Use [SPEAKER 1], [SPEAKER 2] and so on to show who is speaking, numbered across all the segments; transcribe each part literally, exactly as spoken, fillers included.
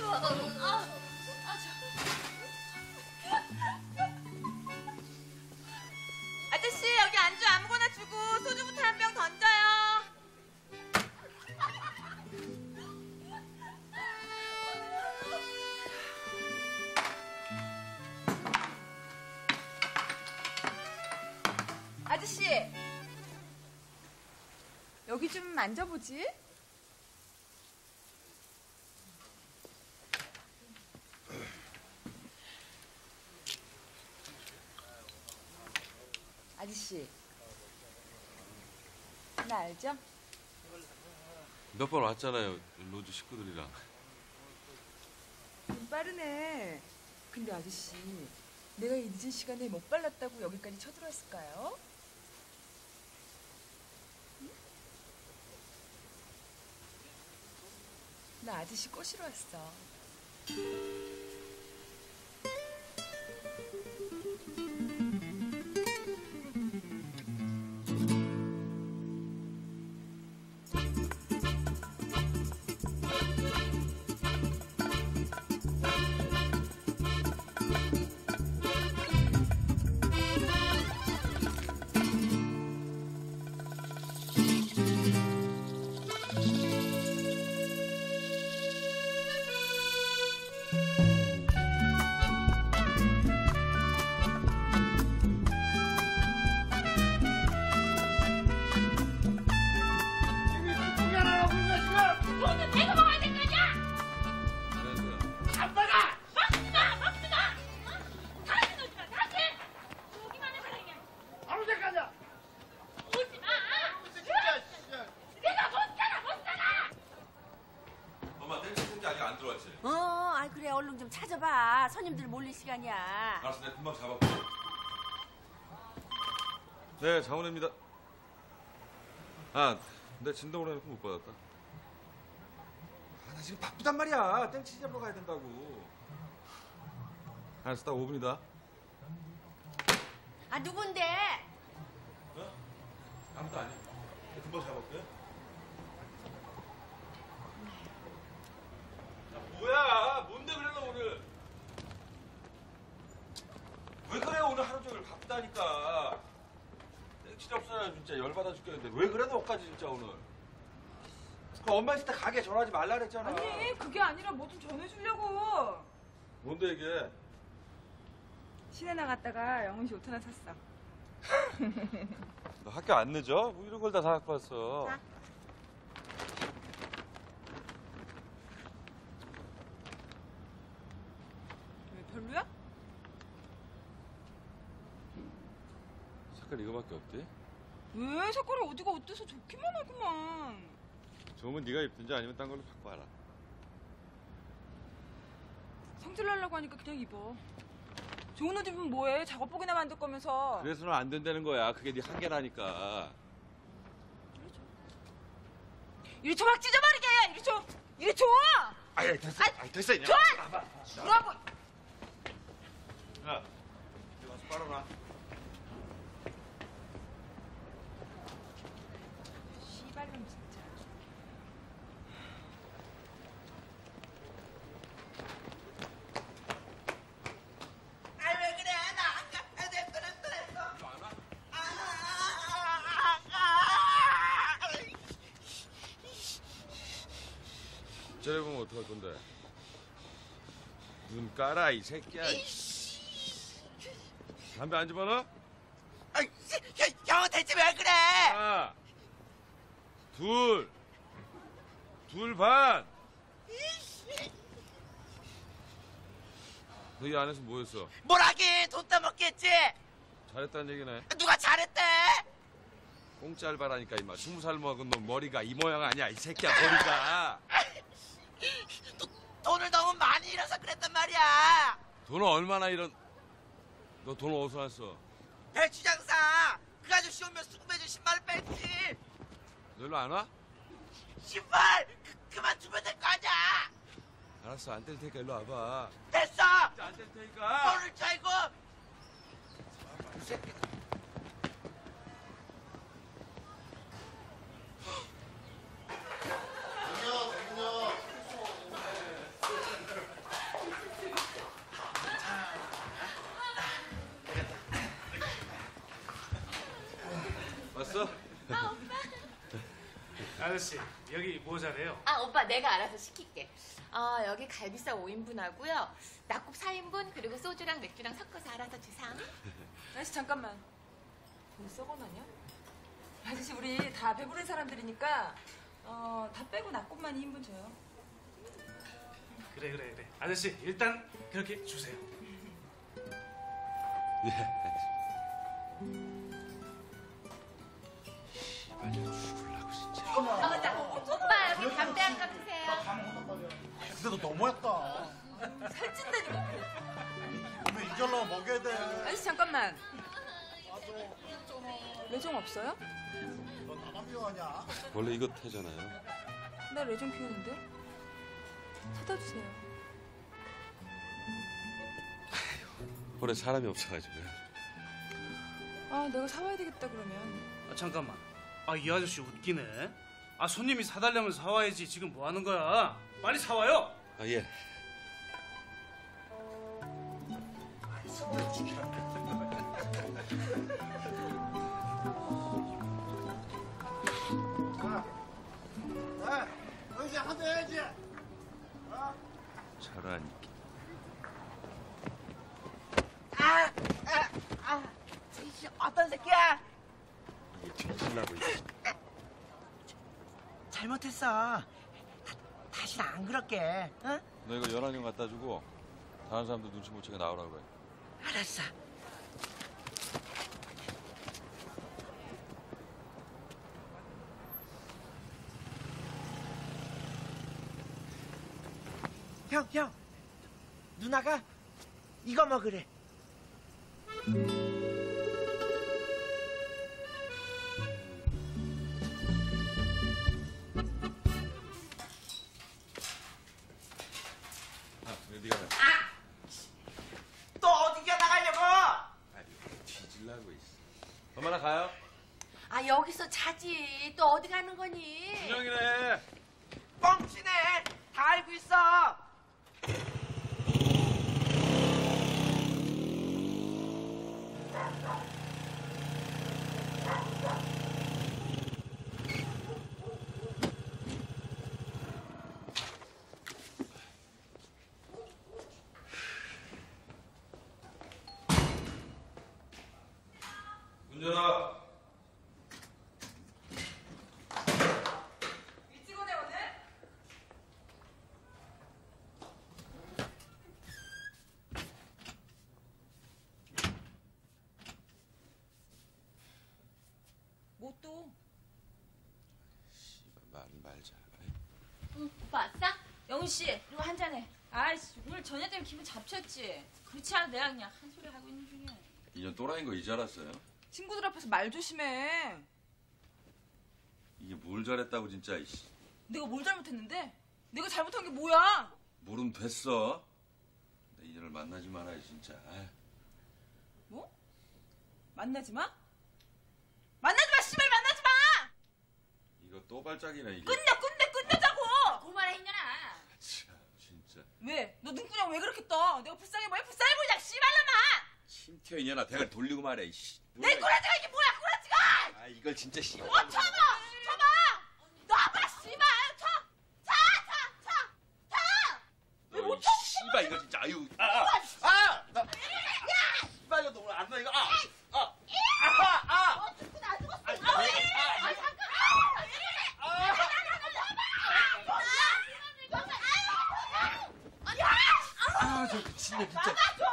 [SPEAKER 1] 아저씨 여기 안주 아무거나 주고 소주부터 한 병 던져요. 아저씨 여기 좀 앉아보지. 아저씨 나 알죠?
[SPEAKER 2] 몇 번 왔잖아요, 로즈 식구들이랑.
[SPEAKER 1] 좀 빠르네. 근데 아저씨 내가 이 늦은 시간에 못 발랐다고 여기까지 쳐들어왔을까요? 응? 나 아저씨 꼬시러 왔어.
[SPEAKER 3] 찾아봐. 손님들 몰릴 시간이야.
[SPEAKER 2] 알았어, 내가 금방 잡아볼게. 네, 장원혜입니다. 아, 내 진동으로 해놓고 못 받았다. 아, 나 지금 바쁘단 말이야. 땡치 잡으러 가야 된다고. 알았어, 딱 오 분이다.
[SPEAKER 3] 아, 누군데?
[SPEAKER 2] 어? 아무도 아니야. 금방 잡아볼게. 뭐야? 뭔데 그래 너 오늘? 왜 그래 오늘 하루 종일 바쁘다니까. 땡치도 없어야 진짜 열받아 죽겠는데 왜 그래 너까지 진짜 오늘? 그 엄마 있을 때 가게 전화하지 말라 그랬잖아.
[SPEAKER 1] 아니 그게 아니라 뭐 좀 전해주려고.
[SPEAKER 2] 뭔데 이게?
[SPEAKER 1] 시내 나갔다가 영훈 씨 옷 하나 샀어.
[SPEAKER 2] 너 학교 안 늦어? 뭐 이런 걸 다 사갖고 왔어.
[SPEAKER 1] 자. 별로야?
[SPEAKER 2] 색깔 이거밖에 없지?
[SPEAKER 1] 왜? 색깔이 어디가 어때서 좋기만 하구만.
[SPEAKER 2] 좋으면 네가 입든지 아니면 딴 걸로 바꿔라.
[SPEAKER 1] 성질 내려고 하니까 그냥 입어. 좋은 옷 입으면 뭐해? 작업복이나 만들 거면서.
[SPEAKER 2] 그래서는 안 된다는 거야. 그게 네 한계라니까.
[SPEAKER 1] 이리 줘. 이리 줘, 막 찢어버리게! 이리 줘! 이리 줘!
[SPEAKER 2] 아이, 됐어. 아이, 아이, 됐어.
[SPEAKER 1] 줘! 뭐라고?
[SPEAKER 2] 야, 이거 가서 빨아놔.
[SPEAKER 1] 씨발놈 진짜.
[SPEAKER 4] 아, 왜 그래? 나 안 가. 아, 내 거는 또 했어.
[SPEAKER 2] 이거 안 와?
[SPEAKER 4] 아, 아, 아, 아.
[SPEAKER 2] 째려보면 어떡할 건데? 눈 까라, 이 새끼야. 담배 안 집어넣어?
[SPEAKER 4] 아, 형, 대체 왜 그래?
[SPEAKER 2] 하나, 둘, 둘 반. 너 이 안에서 뭐 했어?
[SPEAKER 4] 뭘 하긴 돈 따먹겠지.
[SPEAKER 2] 잘했다는 얘기네.
[SPEAKER 4] 누가 잘했대?
[SPEAKER 2] 공짜 알바라니까, 임마. 스무 살 먹은 놈 머리가 이 모양 아니야, 이 새끼야, 머리가.
[SPEAKER 4] 도, 돈을 너무 많이 잃어서 그랬단 말이야.
[SPEAKER 2] 돈을 얼마나 이런... 너 돈 어디서 났어?
[SPEAKER 4] 배추장사. 그 아저씨 오면 수금해준 신발을 뺐지.
[SPEAKER 2] 너 일로 안 와?
[SPEAKER 4] 신발 그, 그만 두면 될 거 아니야.
[SPEAKER 2] 알았어, 안 뗄 테니까 일로 와봐.
[SPEAKER 4] 됐어.
[SPEAKER 2] 안 뗄 테니까.
[SPEAKER 4] 돈을 차이고.
[SPEAKER 2] 이 새끼.
[SPEAKER 5] 안녕, 안녕. 아저씨, 여기 뭐 잘해요?
[SPEAKER 6] 아, 오빠 내가 알아서 시킬게. 어, 여기 갈비살 오 인분하고요. 낙국 사 인분 그리고 소주랑 맥주랑 섞어서 알아서 주상.
[SPEAKER 1] 아저씨 잠깐만. 뭐 썩어나냐? 아저씨 우리 다 배부른 사람들이니까 어, 다 빼고 낙곱만 이 인분 줘요.
[SPEAKER 5] 그래 그래 그래. 아저씨 일단 그렇게 주세요.
[SPEAKER 2] 죽을라고 진짜.
[SPEAKER 6] 아, 맞다. 오빠 여기 담배 한 갑 주세요.
[SPEAKER 7] 근데 너 너무했다.
[SPEAKER 1] 살찐다니까.
[SPEAKER 7] 오늘 이절로 먹여야 돼.
[SPEAKER 1] 아저씨 잠깐만. 레종 없어요?
[SPEAKER 7] 너 나만 미워하냐?
[SPEAKER 2] 원래 이거 태잖아요.
[SPEAKER 1] 나 레종 피우는데. 사다 주세요.
[SPEAKER 2] 올해 사람이 없어가지고.
[SPEAKER 1] 아 내가 사와야 되겠다 그러면.
[SPEAKER 5] 아, 잠깐만. 아, 이 아저씨 웃기네. 아, 손님이 사달라면 사와야지. 지금 뭐 하는 거야? 빨리 사와요.
[SPEAKER 2] 아 예.
[SPEAKER 7] 아, 너 이제 한대 해야지.
[SPEAKER 2] 잘하니.
[SPEAKER 4] 아, 아, 아, 이씨, 어떤 새끼야?
[SPEAKER 2] 이게 뒤질라고 있어.
[SPEAKER 4] 잘못했어. 다, 다시는 안 그럴게. 어?
[SPEAKER 2] 너 이거 연한형 갖다 주고 다른 사람들 눈치 못 채게 나오라고 해.
[SPEAKER 4] 알았어. 형, 형. 누나가 이거 먹으래.
[SPEAKER 2] 아, 왜 네가 나?
[SPEAKER 4] 또 어디가 나가려고?
[SPEAKER 2] 아니, 뒤질라고 있어. 엄마 나 가요?
[SPEAKER 3] 아, 여기서 자지. 또 어디 가는 거니?
[SPEAKER 2] 준영이네.
[SPEAKER 4] 뻥치네. 다 알고 있어.
[SPEAKER 2] 문 열어.
[SPEAKER 1] 일찍 오네 오늘. 뭐 또?
[SPEAKER 2] 씨발 말 말자.
[SPEAKER 3] 응, 오빠 왔어? 영훈 씨, 이거 한 잔해. 아이씨, 오늘 저녁 때문에 기분 잡쳤지. 그렇지 않아 내가 그냥 한 소리 하고 있는 중이야.
[SPEAKER 2] 이년 또라이인 거 이제 알았어요?
[SPEAKER 1] 친구들 앞에서 말 조심해.
[SPEAKER 2] 이게 뭘 잘했다고 진짜 이씨.
[SPEAKER 1] 내가 뭘 잘못했는데? 내가 잘못한 게 뭐야?
[SPEAKER 2] 모르면 됐어. 나 이년을 만나지 말아요 진짜. 아휴.
[SPEAKER 1] 뭐? 만나지 마? 만나지 마, 씨발 만나지 마!
[SPEAKER 2] 이거 또 발작이네 이게.
[SPEAKER 1] 끝내, 끝내, 끝내자고!
[SPEAKER 3] 고마라 했냐나.
[SPEAKER 2] 참 진짜.
[SPEAKER 1] 왜? 너 눈구녕 왜 그렇게 떠? 내가 불쌍해 뭐야? 불쌍해 보이자, 씨발놈아!
[SPEAKER 2] 침튀어 이년아 대가리 돌리고 말해 이씨.
[SPEAKER 1] 내 꼬라지가 이게 뭐야, 꼬라지가!
[SPEAKER 2] 아 이걸 진짜 씨.
[SPEAKER 1] 어, 쳐봐! 쳐봐! 놔봐, 씨발! 쳐! 쳐! 쳐! 쳐! 쳐! 왜 못 쳐?
[SPEAKER 2] 씨발 이거 진짜 아유. 아! 아! 아! 나 씨발 이거 너무 안나 이거. 아! 아! 아! 아!
[SPEAKER 1] 어, 죽고 나 죽었어!
[SPEAKER 2] 아!
[SPEAKER 1] 아, 왜 이래!
[SPEAKER 2] 아!
[SPEAKER 1] 아, 잠깐!
[SPEAKER 2] 아, 저 미친네 진짜.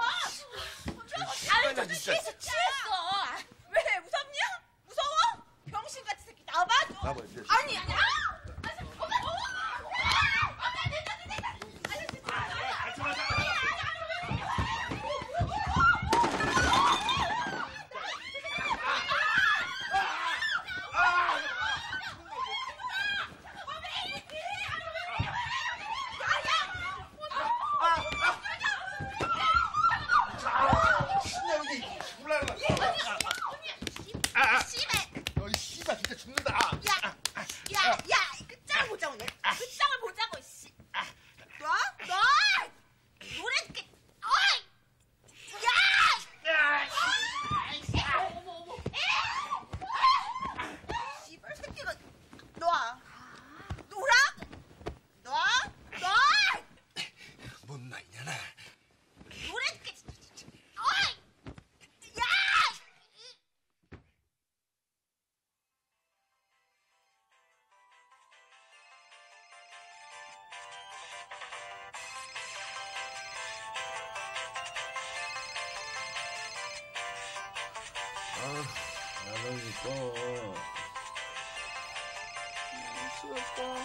[SPEAKER 1] 아유,
[SPEAKER 2] 나
[SPEAKER 1] 저
[SPEAKER 2] 진짜.
[SPEAKER 1] 취했어, 취했어! 왜? 무섭냐? 무서워? 병신같은 새끼 나와봐, 좀!
[SPEAKER 2] 나봐, 이제.
[SPEAKER 1] 아니, 아니, 아! 아, 저, 엄마, 엄마! 엄마, 내 자, 내 자! 아니, 진짜!
[SPEAKER 2] 신나 여기. 몰라.
[SPEAKER 8] 아, 나가니까.
[SPEAKER 6] 추웠어.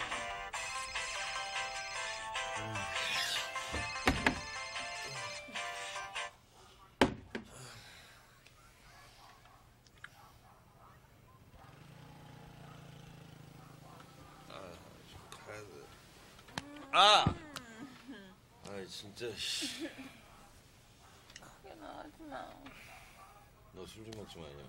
[SPEAKER 8] 아! 아이, 진짜, 씨.
[SPEAKER 6] 크게 나가지 마.
[SPEAKER 8] 너 술 좀 먹지 마냐.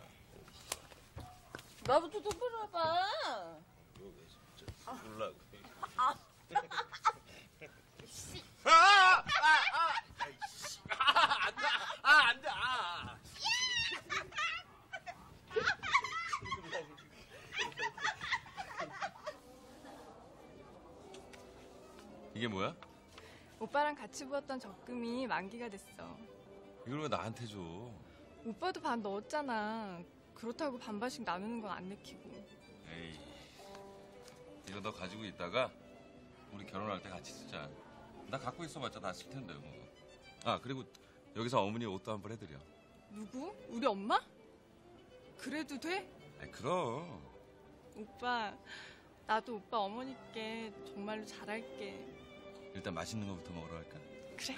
[SPEAKER 6] 나부터 좀 불어봐.
[SPEAKER 8] 왜 진짜 술라고.
[SPEAKER 6] 아.
[SPEAKER 8] 아! 아! 아! 아이씨. 아! 안 돼! 아! 안 돼! 아! 이게 뭐야?
[SPEAKER 9] 오빠랑 같이 부었던 적금이 만기가 됐어.
[SPEAKER 8] 이걸 왜 나한테 줘?
[SPEAKER 9] 오빠도 반 넣었잖아. 그렇다고 반반씩 나누는 건 안 내키고.
[SPEAKER 8] 에이, 이거 너 가지고 있다가 우리 결혼할 때 같이 쓰자. 나 갖고 있어봤자 다 쓸 텐데 뭐. 아, 그리고 여기서 어머니 옷도 한 번 해드려.
[SPEAKER 9] 누구? 우리 엄마? 그래도 돼?
[SPEAKER 8] 아이, 그럼.
[SPEAKER 9] 오빠, 나도 오빠 어머니께 정말로 잘할게.
[SPEAKER 8] 일단 맛있는 거부터 먹으러 갈까?
[SPEAKER 9] 그래.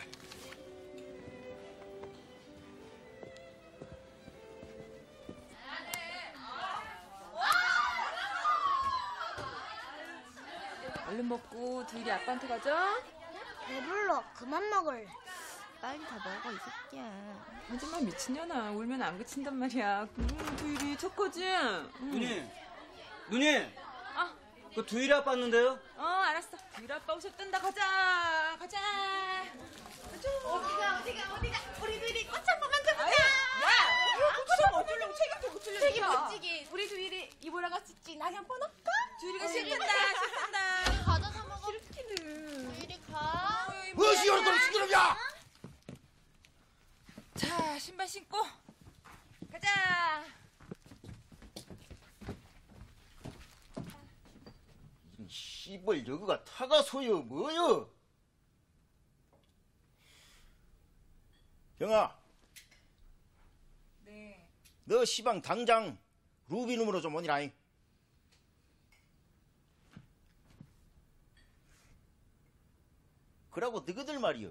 [SPEAKER 1] 얼른 먹고 둘이 아빠한테 가자.
[SPEAKER 10] 배불러. 그만 먹을래. 빨리 다 먹어, 이 새끼야.
[SPEAKER 1] 하지마 미친년아. 울면 안 그친단 말이야. 음, 두일이 착하지? 응.
[SPEAKER 11] 누님, 누님.
[SPEAKER 1] 아,
[SPEAKER 11] 그 두일이 아빠 왔는데요?
[SPEAKER 1] 어 알았어. 두일 아빠 오셨단다. 가자. 가자. 가자.
[SPEAKER 6] 어디가, 어디가, 어디가. 우리 둘이 꽃 한 번만 펴보자.
[SPEAKER 1] 야, 꽃을 어쩌려고 책임져 못 줄려.
[SPEAKER 6] 되게 멋지게. 우리 둘이 이보라 같이 낙이 한 번 할까?
[SPEAKER 1] 두일이가 싫단다. 싫단다.
[SPEAKER 6] 과자 사 먹어. 싫기는. 두일이 가.
[SPEAKER 7] 무엇이 얼굴을 시끄럽냐?
[SPEAKER 1] 자, 신발 신고 가자.
[SPEAKER 7] 이 씨발 여기가 타가소요 뭐요? 경아,
[SPEAKER 1] 네.
[SPEAKER 7] 너 시방 당장 루비룸으로 좀 오니라잉. 그러고 너희들 말이여,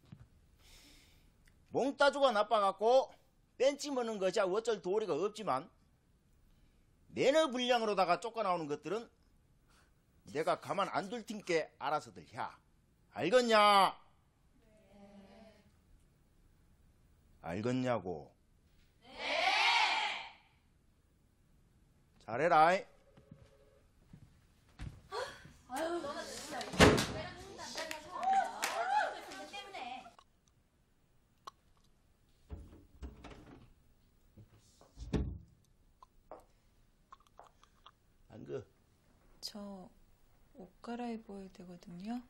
[SPEAKER 7] 몽따주가 나빠갖고 뺀찌 먹는 것이야 어쩔 도리가 없지만 매너 불량으로다가 쫓겨나오는 것들은 내가 가만 안 둘 팀께 알아서들 해. 알겠냐? 네. 알겠냐고? 네. 잘해라.
[SPEAKER 6] 아유, 너는 진짜.
[SPEAKER 7] 안 그.
[SPEAKER 1] 저 옷 갈아입어야 되거든요.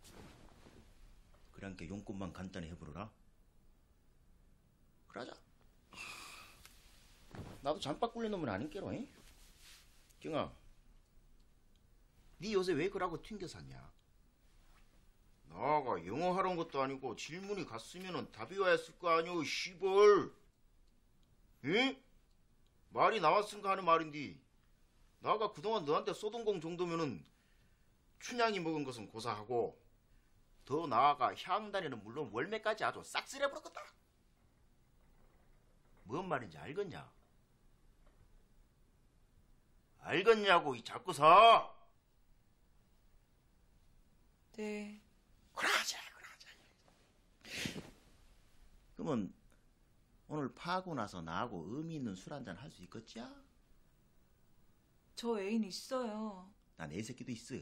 [SPEAKER 7] 그랑께 용건만 간단히 해보러라. 그러자. 나도 잠박 굴린 놈은 아닌게로. 잉? 경아, 네 요새 왜 그러고 튕겨 샀냐? 나가 영어 하러 온 것도 아니고 질문이 갔으면은 답이 와야 했을 거 아니오, 시벌. 응? 말이 나왔으니까 하는 말인데, 나가 그동안 너한테 쏟은 공 정도면은 춘향이 먹은 것은 고사하고 더 나아가 향단에는 물론 월매까지 아주 싹쓸이 해버렸겠다. 뭔 말인지 알겠냐? 알겠냐고 이 자꾸사.
[SPEAKER 1] 네.
[SPEAKER 7] 그러자 그러자. 그러면 오늘 파고 나서 나하고 의미 있는 술 한잔 할 수 있겠지?
[SPEAKER 1] 저 애인 있어요.
[SPEAKER 7] 난 애 새끼도 있어.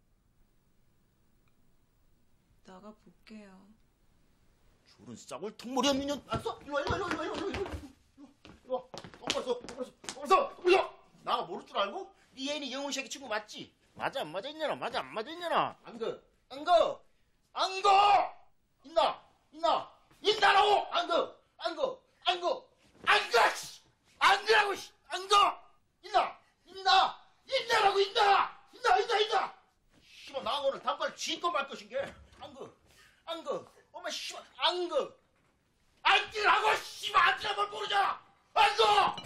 [SPEAKER 1] 나가 볼게요.
[SPEAKER 7] 줄은 썩을 통머리 없는 년. 알았어? 이리 와, 이리 와, 이리 와, 이리 와, 이리 와, 이리 와. 이리 와. 똑바로 서, 똑바로 서, 똑바로 서, 똑바로 서. 나가 모를 줄 알고? 네 애인이 영훈 새끼 친구 맞지? 맞아, 안 맞아 있냐나? 맞아, 안 맞아 있냐나? 안 거, 안 거, 안 거. 있나? 있나? 있나라고? 안 거, 안 거, 안 거, 안 거. 안 거라고. 안 거. 있나? 있나? 있나라고. 있나? 있나? 있나? 있나? 씨발 나가 오늘 단발 쥐고 말 것인 게. 안 거, 안 거, 엄마 씨발 안 거, 안 뛰라고 씨발 안 뛰라 뭘 모르잖아. 안 거.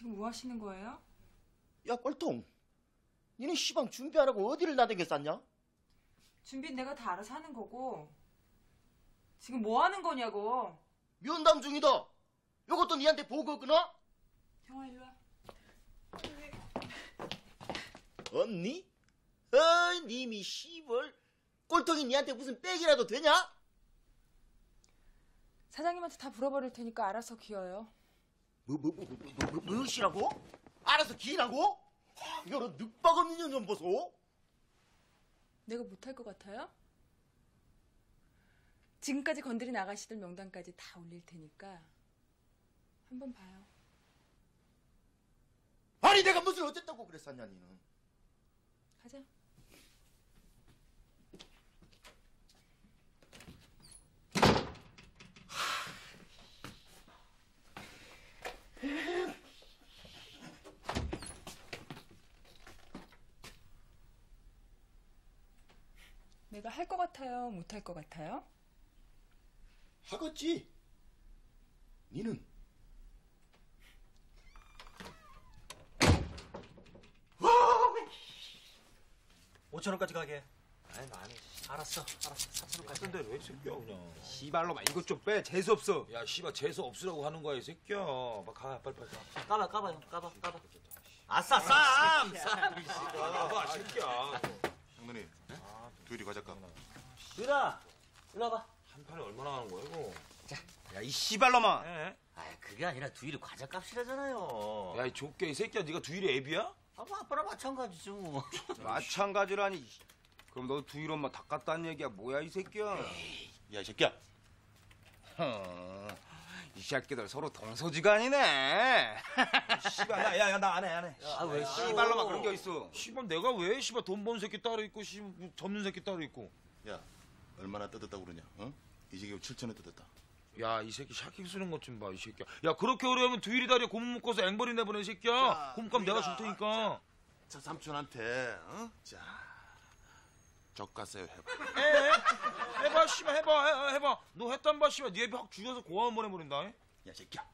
[SPEAKER 1] 지금 뭐 하시는 거예요?
[SPEAKER 7] 야 꼴통, 니는 시방 준비하라고 어디를 나대게 쌌냐?
[SPEAKER 1] 준비는 내가 다 알아서 하는 거고 지금 뭐 하는 거냐고.
[SPEAKER 7] 면담 중이다. 요것도 니한테 보고 끊어?
[SPEAKER 1] 형아 일로 와.
[SPEAKER 7] 언니? 어이 님이 씨벌 꼴통이 니한테 무슨 빽이라도 되냐?
[SPEAKER 1] 사장님한테 다 물어버릴 테니까 알아서 기어요.
[SPEAKER 7] 뭐 뭐 뭐 뭐 뭐 뭐시라고? 알아서 기라고? 이런 늑박 없는 년 좀 보소.
[SPEAKER 1] 내가 못할 것 같아요? 지금까지 건드린 아가씨들 명단까지 다 올릴 테니까 한번 봐요.
[SPEAKER 7] 아니 내가 무슨 어쨌다고 그랬었냐 니는.
[SPEAKER 1] 가자. 내가 할 것 같아요? 못 할 것 같아요?
[SPEAKER 7] 하겠지. 니는
[SPEAKER 11] 오천 원까지 가게.
[SPEAKER 2] 아니 나는
[SPEAKER 11] 알았어, 알았어. 사천 원까지.
[SPEAKER 2] 근데 왜 새끼야 그냥.
[SPEAKER 12] 씨발로 막 이것 좀 빼. 재수 없어.
[SPEAKER 2] 야 씨발 재수 없으라고 하는 거야 이 새끼야. 막 가 빨리 빨리 가.
[SPEAKER 11] 까봐, 까봐요. 까봐, 까봐. 아싸, 쌈! 쌈!
[SPEAKER 2] 아 새끼야.
[SPEAKER 13] 장로님, 둘이 과자 값.
[SPEAKER 11] 유라, 일로 와봐.
[SPEAKER 2] 한 판에 얼마나 하는 거야 이거?
[SPEAKER 11] 자.
[SPEAKER 12] 야, 이 씨발놈아.
[SPEAKER 2] 네.
[SPEAKER 11] 아, 그게 아니라 두일이 과자 값이라잖아요.
[SPEAKER 2] 야 이 족개 이 새끼야. 네가 두일이 애비야?
[SPEAKER 11] 아, 뭐 아빠랑 마찬가지죠. 뭐.
[SPEAKER 12] 마찬가지라니. 그럼 너 두일 엄마 다 깠다는 얘기야. 뭐야 이 새끼야.
[SPEAKER 13] 야, 이 새끼야.
[SPEAKER 12] 어, 이 새끼들 서로 동서지간이네.
[SPEAKER 2] 씨발 야야 나 안 해 안 해.
[SPEAKER 11] 아, 왜
[SPEAKER 12] 씨발놈아 그런 게 있어.
[SPEAKER 2] 씨발 내가 왜 씨발 돈 버는 새끼 따로 있고 씨 접는 새끼 따로 있고.
[SPEAKER 13] 야, 얼마나 뜯었다고 그러냐? 어? 이 새끼가 칠천 원 뜯었다.
[SPEAKER 2] 야 이 새끼 샤킹 쓰는 것 좀 봐 이 새끼야. 야 그렇게 어려우면 두일이 다리에 고문 묶어서 앵벌이 내보내 이 새끼야. 고문값 내가 줄 테니까.
[SPEAKER 13] 자, 삼촌한테, 어? 자, 젓가세요 해봐.
[SPEAKER 2] 에 해봐 씨발 해봐 해, 해봐. 너 했단 봐 씨발. 네 애비 확 죽여서 고아 한번 해버린다.
[SPEAKER 13] 야, 새끼야.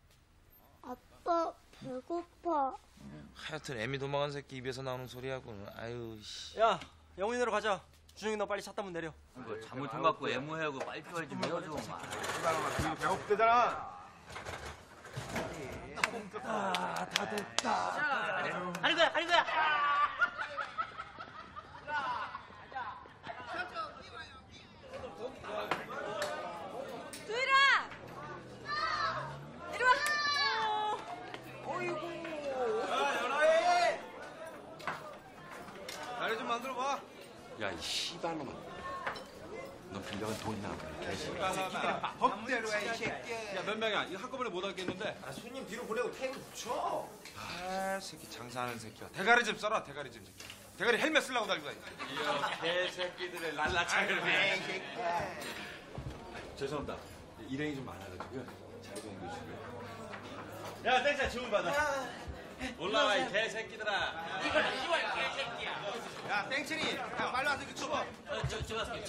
[SPEAKER 10] 아빠 배고파.
[SPEAKER 2] 하여튼 애미 도망간 새끼 입에서 나오는 소리하고. 아유 씨.
[SPEAKER 11] 야, 영훈이네로 가자. 준영이 너 빨리 차 타면 내려.
[SPEAKER 14] 뭐 잘못해갖고 애무해하고 빨리빨리 좀 해요 좀.
[SPEAKER 12] 씨발놈아 두일 배고프대잖아.
[SPEAKER 11] 아, 다 됐다. 하는 거야, 하는 거야.
[SPEAKER 1] 두일아! 이리 와! 어, 어이구.
[SPEAKER 12] 야 연아이. 자리 좀 만들어 봐.
[SPEAKER 8] 야 이 씨발놈아. 너 빌려간 돈이나
[SPEAKER 12] 씨발놈아. 법대로 해 이 새끼야.
[SPEAKER 2] 야 몇 명이야? 이거 한꺼번에 못 하겠는데.
[SPEAKER 12] 아, 손님 뒤로 보내고 테이블 붙여.
[SPEAKER 2] 아 새끼 장사하는 새끼야. 대가리 좀 써라 대가리 좀. 대가리 헬멧 쓰려고 달고 다니.
[SPEAKER 8] 이야 개새끼들의 랄라차를
[SPEAKER 2] 죄송합니다. 일행이 좀 많아가지고요. 자리 좀 해주시고요.
[SPEAKER 11] 야, 땡차 주문 받아.
[SPEAKER 8] 올라와 이 개새끼들아.
[SPEAKER 12] 야 땡칠이. 야 빨리 와서 이거 쳐봐.
[SPEAKER 11] 어, 저, 저 갈게.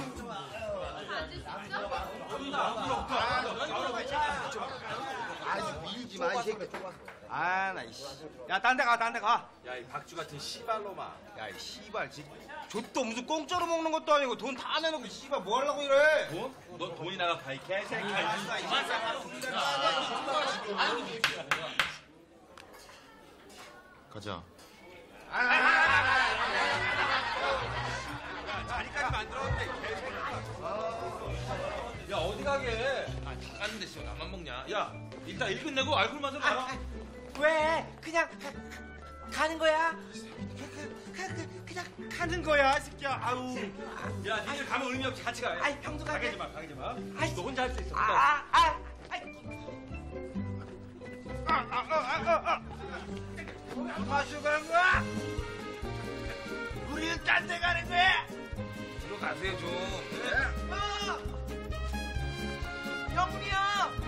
[SPEAKER 12] 아주 밀지 마, 이 새끼. 아, 나, 이씨. 야, 딴 데 가, 딴 데 가.
[SPEAKER 2] 야 이 박주 같은 씨발놈아.
[SPEAKER 12] 야, 이 씨발, 지 족도 무슨 공짜로 먹는 것도 아니고 돈 다 내놓고 씨발 뭐 하려고 이래?
[SPEAKER 8] 돈? 너 돈이 나가 봐 이 개새끼야.
[SPEAKER 12] 아, 이
[SPEAKER 13] 가자.
[SPEAKER 2] 자리까지 만들었는데 야 어디 가게? 아다 갔는데 씨 나만 먹냐? 야 일단 일 끝내고 알콜 만들어 가라.
[SPEAKER 4] 왜? 그냥 가, 가는 거야? 그, 그, 그, 그냥 가는 거야, 이 새끼야. 아우.
[SPEAKER 2] 야 니들 가면 의미 없지 같이 가.
[SPEAKER 4] 아이, 형도 가게.
[SPEAKER 2] 가게 마 가게 마.
[SPEAKER 4] 아이,
[SPEAKER 2] 너 혼자 할 수 있어.
[SPEAKER 4] 아, 아, 아, 아.
[SPEAKER 12] 마시고 가는 거야?
[SPEAKER 4] 우리는 딴 데 가는 거야.
[SPEAKER 2] 들어가세요 좀.
[SPEAKER 4] 어! 영훈이 형!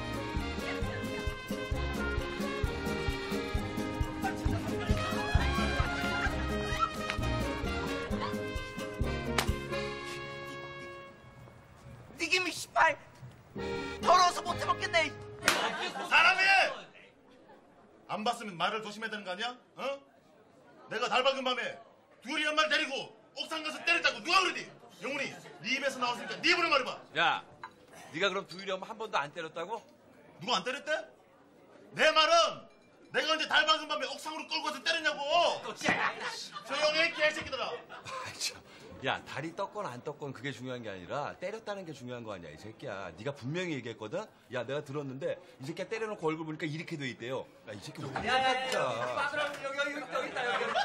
[SPEAKER 4] 니김이 씨발 더러워서 못 해먹겠네.
[SPEAKER 7] 사람이
[SPEAKER 13] 안 봤으면 말을 조심해야 되는 거 아니야? 어? 내가 달 밝은 밤에 둘이 엄마를 데리고 옥상 가서 때렸다고 누가 그러니? 영훈이 네 입에서 나왔으니까 네 입으로 말해봐.
[SPEAKER 8] 야, 네가 그럼 두일이 엄마 한 번도 안 때렸다고?
[SPEAKER 13] 누가 안 때렸대? 내 말은 내가 언제 달 밝은 밤에 옥상으로 끌고 가서 때렸냐고. 조용히 해 개새끼들아.
[SPEAKER 8] 야, 다리 떴건 안 떴건 그게 중요한 게 아니라 때렸다는 게 중요한 거 아니야, 이 새끼야. 네가 분명히 얘기했거든? 야, 내가 들었는데 이 새끼야 때려놓고 얼굴 보니까 이렇게 돼 있대요. 야, 이 새끼 어떻게
[SPEAKER 4] 야야야
[SPEAKER 8] 야
[SPEAKER 4] 빠그라 여기 여기 여기 여기 있다 여기.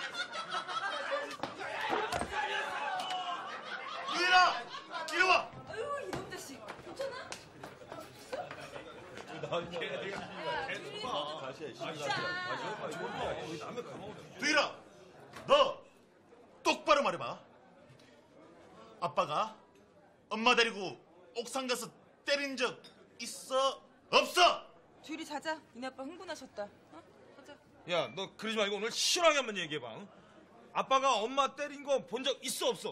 [SPEAKER 13] 유일아 이리 와.
[SPEAKER 1] 아유 이놈 자식 괜찮아?
[SPEAKER 13] 두일아 너 똑바로 말해봐. 아빠가 엄마 데리고 옥상 가서 때린 적 있어? 없어?
[SPEAKER 1] 둘이 자자. 니네 아빠 흥분하셨다. 어? 자자.
[SPEAKER 12] 야, 너 그러지 말고 오늘 시원하게 한번 얘기해봐. 응? 아빠가 엄마 때린 거 본 적 있어 없어?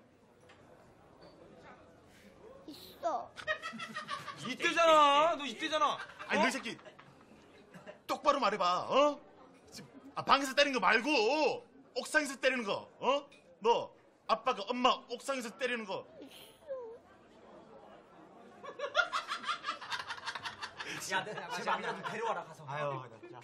[SPEAKER 10] 있어.
[SPEAKER 12] 이때잖아. 너 이때잖아.
[SPEAKER 13] 아니 너 이 새끼 똑바로 말해봐. 어? 지금 아, 방에서 때린 거 말고 옥상에서 때리는 거. 어? 너 아빠가 엄마 옥상에서 때리는 거.
[SPEAKER 4] 야, 내가 제발 좀 데려와라 가서. 아유,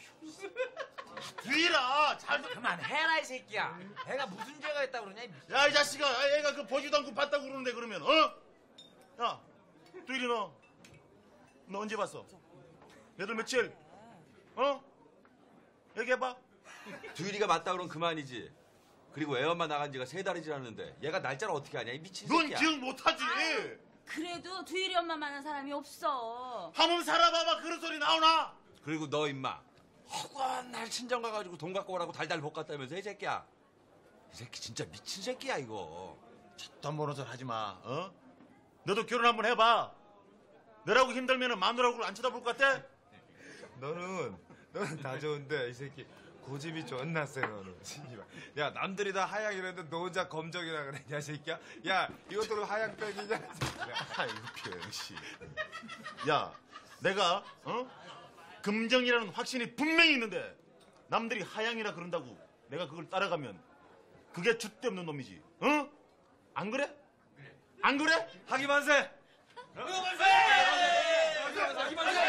[SPEAKER 13] 두일아 잘
[SPEAKER 4] 그만해라 이 새끼야. 애가 무슨 죄가 있다고 그러냐? 이
[SPEAKER 13] 야 이 자식아 아, 애가 그 보지도 않고 봤다고 그러는데 그러면 어? 야 두일이 너 너 언제 봤어? 애들 며칠? 어? 얘기해봐.
[SPEAKER 8] 두일이가 맞다 그러면 그만이지. 그리고 애 엄마 나간 지가 세 달이 지났는데 얘가 날짜를 어떻게 아냐, 이 미친
[SPEAKER 13] 넌
[SPEAKER 8] 새끼야.
[SPEAKER 13] 기억 못하지.
[SPEAKER 3] 그래도 두일이 엄마만한 사람이 없어.
[SPEAKER 13] 한번 살아봐봐 그런 소리 나오나?
[SPEAKER 8] 그리고 너 임마 허구한 날 친정 가가지고 돈 갖고 오라고 달달 볶았다면서 이 새끼야. 이 새끼 진짜 미친 새끼야 이거.
[SPEAKER 13] 돈 버는 소리 하지 마. 어? 너도 결혼 한번 해봐. 너라고 힘들면은 마누라고 안 쳐다볼 것 같아?
[SPEAKER 12] 너는 너는 다 좋은데 이 새끼 고집이 존나 세 너는. 야, 남들이 다 하양이라는데 너 혼자 검정이라 그러냐 이 새끼야. 야, 이것도 하양병이냐.
[SPEAKER 13] 아이고 병씨. 야 내가 어? 금정이라는 확신이 분명히 있는데 남들이 하양이라 그런다고 내가 그걸 따라가면 그게 줏대 없는 놈이지. 어? 안 그래? 안 그래?
[SPEAKER 12] 하기만세.
[SPEAKER 2] 하기만세. 하기만세.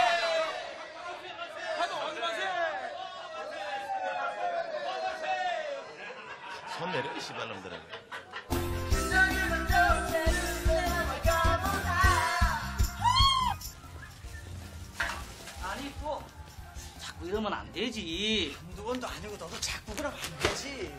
[SPEAKER 13] 손 내려 이 씨발놈들아.
[SPEAKER 11] 아니 또 자꾸 이러면 안 되지. 한두 번도 아니고 너도 자꾸 그러면 안 되지.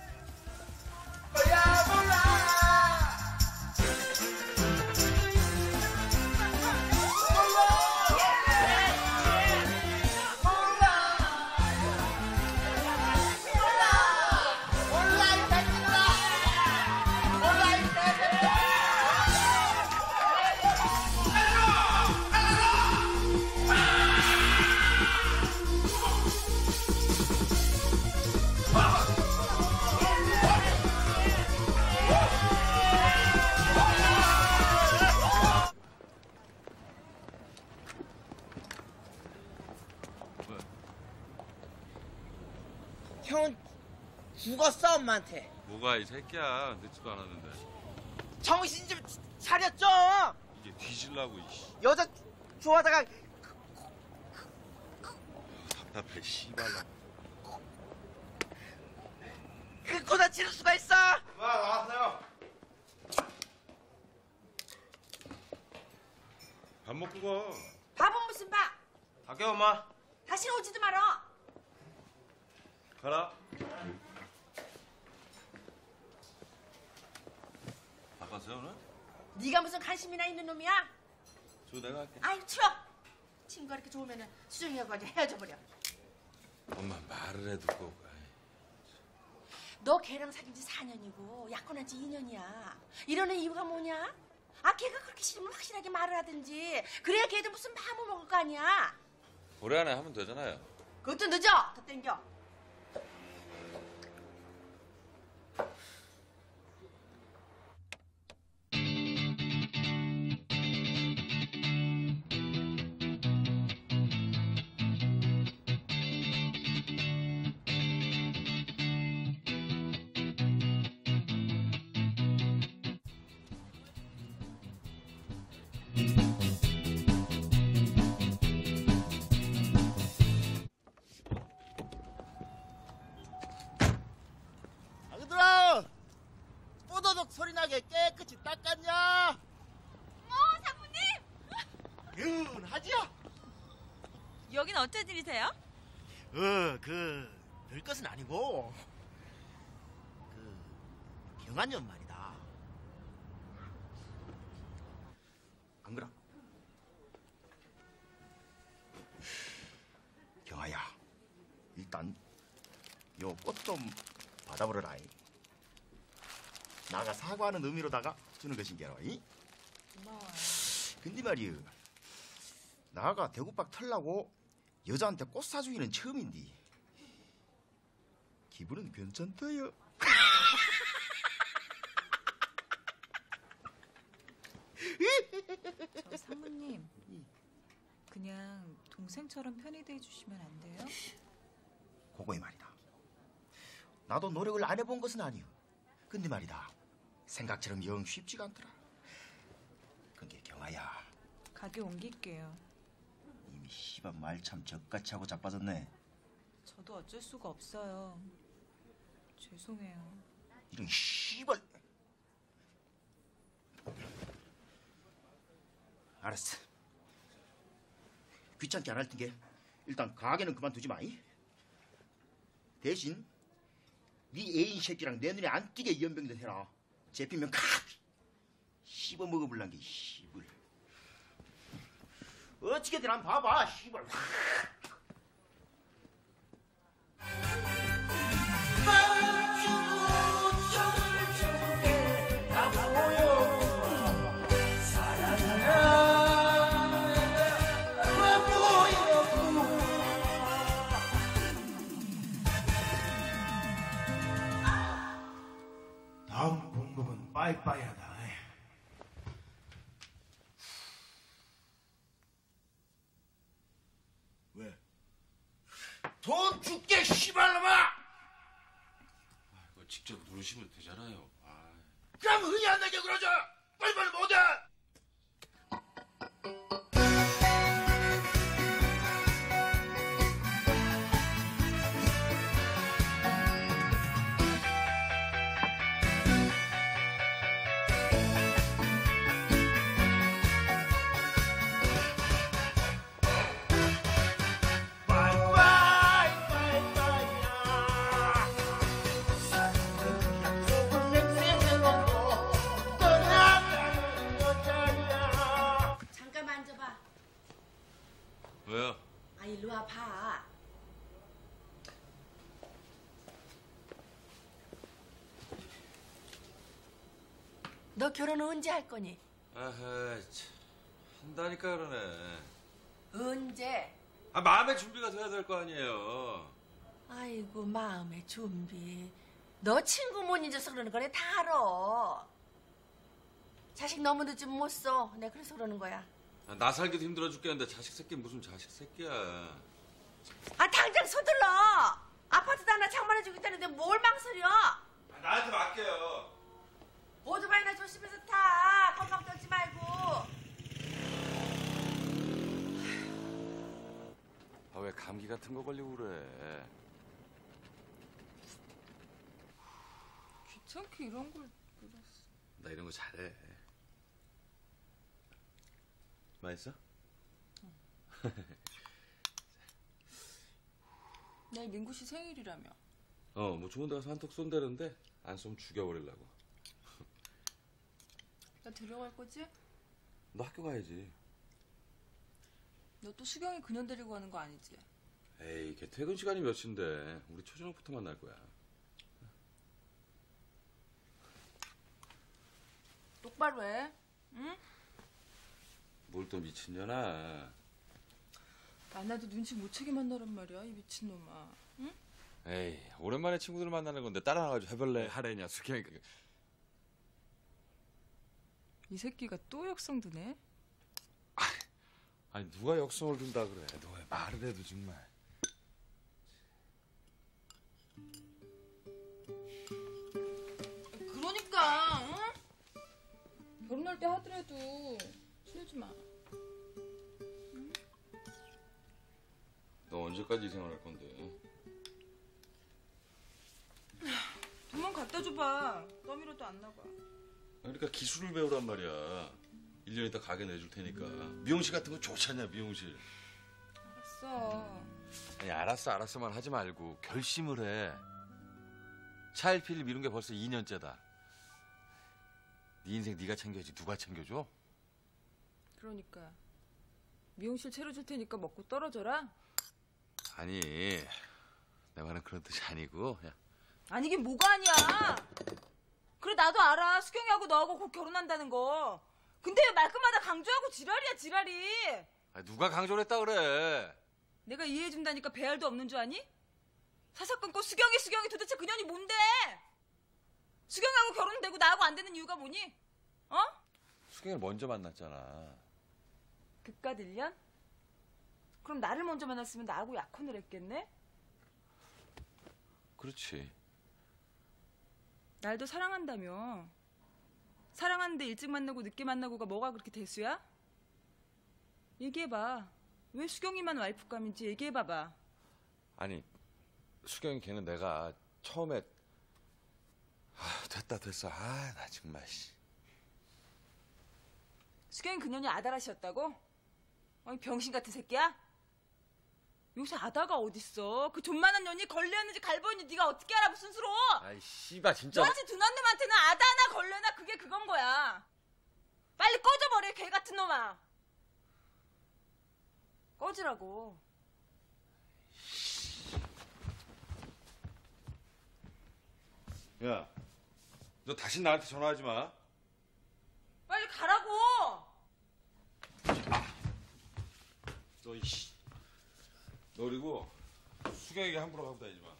[SPEAKER 4] 형은 죽었어 엄마한테.
[SPEAKER 8] 뭐가 이 새끼야. 늦지도 않았는데.
[SPEAKER 4] 정신 좀 차렸죠.
[SPEAKER 8] 이게 뒤질라고 이씨.
[SPEAKER 4] 여자 좋아하다가
[SPEAKER 8] 답답해 씨발라.
[SPEAKER 4] 그 고다 치를 수가 있어.
[SPEAKER 12] 와, 나왔어요.
[SPEAKER 8] 밥 먹고 가.
[SPEAKER 1] 밥은 무슨 밥?
[SPEAKER 12] 갈게 엄마.
[SPEAKER 1] 다시 오지도 말어.
[SPEAKER 8] 가라. 바꿨어요 오늘?
[SPEAKER 1] 네가 무슨 관심이나 있는 놈이야?
[SPEAKER 8] 저 내가 할게.
[SPEAKER 1] 아이 추워. 친구가 이렇게 좋으면은 수정이하고 아주 헤어져 버려.
[SPEAKER 8] 엄마 말을 해도 꼭.
[SPEAKER 1] 너 걔랑 사귄 지 사 년이고 약혼한 지 이 년이야. 이러는 이유가 뭐냐? 아 걔가 그렇게 싫으면 확실하게 말을 하든지. 그래야 걔도 무슨 마음을 먹을 거 아니야.
[SPEAKER 8] 올해 안에 하면 되잖아요.
[SPEAKER 1] 그것도 늦어. 더 땡겨.
[SPEAKER 7] 꼬독꼬독 소리나게 깨끗이 닦았냐?
[SPEAKER 3] 어, 사부님!
[SPEAKER 7] 윤하지요?
[SPEAKER 3] 여긴 어쩐 일이세요?
[SPEAKER 7] 어, 그 별것은 아니고 그 경한년 말이다. 안 그래? 경아야, 일단 요 꽃 좀 받아보러라. 나가 사과하는 의미로다가 주는 것인 게로.
[SPEAKER 3] 고마워요.
[SPEAKER 7] 근데 말이여, 나가 대구박 털라고 여자한테 꽃 사주기는 처음인데 기분은 괜찮다요.
[SPEAKER 15] 저 사모님, 그냥 동생처럼 편히 대해주시면 안 돼요?
[SPEAKER 7] 그거이 말이다. 나도 노력을 안 해본 것은 아니오. 근데 말이다, 생각처럼 영 쉽지가 않더라. 그게 경아야,
[SPEAKER 15] 가게 옮길게요.
[SPEAKER 7] 이미 씨발 말 참 적같이 하고 자빠졌네.
[SPEAKER 15] 저도 어쩔 수가 없어요. 죄송해요.
[SPEAKER 7] 이런 씨발. 알았어. 귀찮게 안 할 텐게 일단 가게는 그만두지 마이. 대신 네 애인 새끼랑 내 눈에 안 띄게 연병들 해라. 잡히면 칵 씹어 먹어볼란 게 씨발. 어떻게든 한번 봐봐 씨발.
[SPEAKER 4] 다음 공복은 빠이빠이하다.
[SPEAKER 7] 왜? 돈 줄게 씨발놈아!
[SPEAKER 8] 이거 직접 누르시면 되잖아요. 아.
[SPEAKER 7] 그럼 흔히 안 나게 그러자. 빨리빨리 못해.
[SPEAKER 1] 잠깐 만져봐.
[SPEAKER 8] 왜요?
[SPEAKER 1] 아, 일로 와 봐. 너 결혼은 언제 할 거니?
[SPEAKER 8] 아하, 참. 한다니까 그러네.
[SPEAKER 1] 언제?
[SPEAKER 8] 아, 마음의 준비가 돼야 될 거 아니에요.
[SPEAKER 1] 아이고, 마음의 준비. 너 친구 못 잊어서 그러는 거네. 다 알아. 자식 너무 늦으면 못 써. 내가 그래서 그러는 거야.
[SPEAKER 8] 아, 나 살기도 힘들어 죽겠는데 자식 새끼 무슨 자식 새끼야.
[SPEAKER 1] 아, 당장 서둘러. 아파트도 하나 장만해주고 있다는데 뭘 망설여?
[SPEAKER 8] 아, 나한테 맡겨요.
[SPEAKER 1] 오토바이나 조심해서 타. 건강 떨지 말고.
[SPEAKER 8] 아, 왜 감기 같은 거 걸리고 그래.
[SPEAKER 9] 귀찮게 이런 걸 그렸어.
[SPEAKER 8] 나 이런 거 잘해. 맛있어?
[SPEAKER 9] 내일 민구 씨 생일이라며.
[SPEAKER 8] 어, 뭐 좋은 데 가서 한턱 쏜다는데 안 쏘면 죽여버리려고.
[SPEAKER 9] 나 데려갈 거지?
[SPEAKER 8] 너 학교 가야지.
[SPEAKER 9] 너 또 수경이 그년 데리고 가는 거 아니지?
[SPEAKER 8] 에이, 걔 퇴근 시간이 몇인데. 우리 초저녁부터 만날 거야.
[SPEAKER 9] 똑바로 해. 응?
[SPEAKER 8] 뭘 또 미친년아.
[SPEAKER 9] 만나도 눈치 못 채게 만나란 말이야, 이 미친놈아. 응?
[SPEAKER 8] 에이, 오랜만에 친구들 만나는 건데 따라와가지고 해볼래 하래냐 수경이.
[SPEAKER 9] 이 새끼가 또 역성 드네?
[SPEAKER 8] 아니 누가 역성을 둔다 그래. 너 왜 말을 해도 정말.
[SPEAKER 9] 그러니까, 응? 결혼할 때 하더라도 친해지 마. 응?
[SPEAKER 8] 너 언제까지 이 생활할 건데?
[SPEAKER 9] 두
[SPEAKER 3] 그만 갖다 줘봐. 땀이라도 안 나가.
[SPEAKER 8] 그러니까 기술을 배우란 말이야. 일 년 있다 가게 내줄 테니까. 미용실 같은 거 좋지 않냐, 미용실.
[SPEAKER 3] 알았어.
[SPEAKER 8] 아니, 알았어, 알았어만 하지 말고 결심을 해. 차일피일 미룬 게 벌써 이 년째다. 네 인생 네가 챙겨야지 누가 챙겨줘?
[SPEAKER 3] 그러니까 미용실 채워줄 테니까 먹고 떨어져라.
[SPEAKER 8] 아니, 내 말은 그런 뜻이 아니고 야.
[SPEAKER 3] 아니긴 뭐가 아니야. 그래 나도 알아. 수경이하고 너하고 곧 결혼한다는 거. 근데 왜 말끝마다 강조하고 지랄이야 지랄이.
[SPEAKER 8] 아니, 누가 강조를 했다 그래.
[SPEAKER 3] 내가 이해해준다니까 배알도 없는 줄 아니? 사사건건 수경이 수경이 도대체 그년이 뭔데? 수경이하고 결혼되고 나하고 안 되는 이유가 뭐니? 어?
[SPEAKER 8] 수경이를 먼저 만났잖아.
[SPEAKER 3] 그깟 일 년? 그럼 나를 먼저 만났으면 나하고 약혼을 했겠네?
[SPEAKER 8] 그렇지.
[SPEAKER 3] 날도 사랑한다며. 사랑하는데 일찍 만나고 늦게 만나고가 뭐가 그렇게 대수야? 얘기해봐. 왜 수경이만 와이프감인지 얘기해봐봐.
[SPEAKER 8] 아니, 수경이 걔는 내가 처음에 아, 됐다 됐어. 아, 나 정말 씨.
[SPEAKER 3] 수경이 그년이 아다라시였다고? 아니 병신 같은 새끼야? 요새 아다가 어딨어? 그 존만한 년이 걸려있는지 갈보있는지 네가 어떻게 알아 무슨 수로?
[SPEAKER 8] 아이 씨발 진짜.
[SPEAKER 3] 너같이 둔한 놈한테는 아다나 걸려나 그게 그건 거야. 빨리 꺼져버려 개 같은 놈아. 꺼지라고.
[SPEAKER 8] 야, 너 다시 나한테 전화하지 마.
[SPEAKER 3] 빨리 가라고.
[SPEAKER 8] 너 이씨. 너 그리고 수경에게 함부로 가고 다니지 마.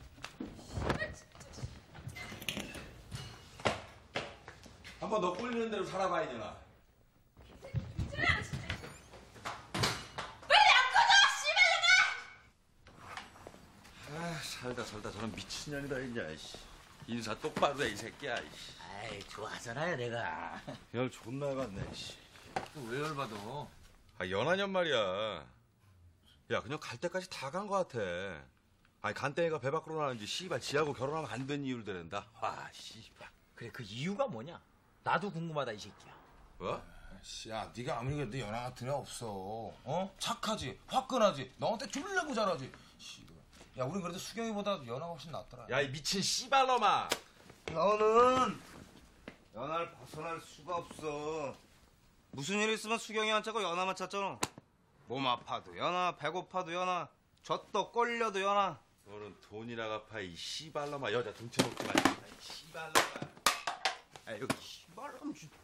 [SPEAKER 8] 한번 너 꼴리는 대로 살아봐 이년아.
[SPEAKER 3] 빨리 안 꺼져 씨발년아.
[SPEAKER 8] 아, 살다 살다 저런 미친년이다 있냐 이씨. 인사 똑바로 해 이 새끼야 이씨.
[SPEAKER 11] 아이 좋아하잖아요 내가.
[SPEAKER 8] 열 존나 받네 씨.
[SPEAKER 11] 왜 열받아?
[SPEAKER 8] 아, 연하년 말이야. 야, 그냥 갈 때까지 다 간 것 같아. 아니, 간땡이가 배 밖으로 나는지 씨발 지하고 결혼하면 안 되는 이유를 대는다. 와, 씨발.
[SPEAKER 11] 그래 그 이유가 뭐냐? 나도 궁금하다 이 새끼야.
[SPEAKER 8] 뭐?
[SPEAKER 12] 야, 네가 아무리 그래도 연하 같은 애 없어. 어? 착하지, 화끈하지, 너한테 졸라고 잘하지. 씨발. 야, 우린 그래도 수경이보다 연하가 훨씬 낫더라.
[SPEAKER 8] 야, 이 미친 씨발놈아.
[SPEAKER 4] 너는 연하를 벗어날 수가 없어. 무슨 일 있으면 수경이한 차고 연하만 찾잖아. 몸 아파도 연하, 배고파도 연하, 젖도 꼴려도 연하.
[SPEAKER 8] 너는 돈이나 갚아 이 씨발놈아. 여자 등치 먹지 말자. 이 씨발놈아. 아, 여기
[SPEAKER 4] 씨발놈 진짜.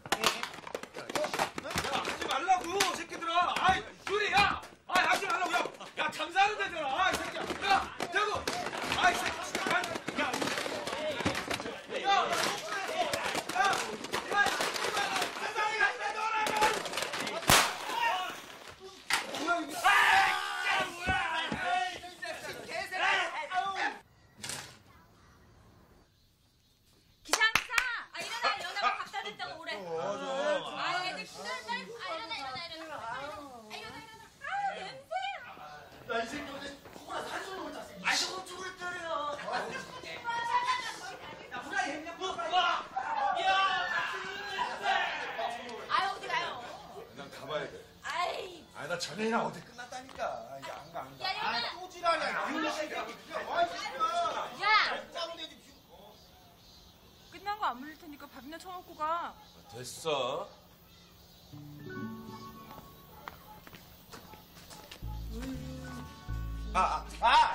[SPEAKER 2] 야, 하지 말라고 새끼들아. 아이 둘이 야, 아이 하지 말라고. 야, 야 장사하는 데잖아. 아이 새끼야. 야, 대고. 아이 새끼. 야, 야, 야, 야.
[SPEAKER 3] 기상사! 아 일어나 연하가 밥 다 됐다고 오래. 아 애들 기다려. 아 일어나 일어나 일어나. 아 일어나 일어나. 아 냄새.
[SPEAKER 7] 야, 이 새끼 어제 코가 살수 없는 거
[SPEAKER 4] 아, 저거 죽을 때려.
[SPEAKER 3] 아 어디 가요?
[SPEAKER 8] 난 가봐야 돼.
[SPEAKER 3] 아이.
[SPEAKER 12] 아니, 나 전에나 어제 끝났다니까. 이제 안 가, 안 가.
[SPEAKER 3] 야 일어나.
[SPEAKER 7] 또 지랄이야. 이놈의 새끼야. 와, 이 새끼야.
[SPEAKER 3] 야.
[SPEAKER 7] 싸우는데
[SPEAKER 3] 끝난 거 안 물릴 테니까 밥이나 처먹고 가.
[SPEAKER 8] 됐어.
[SPEAKER 4] 아, 아, 아!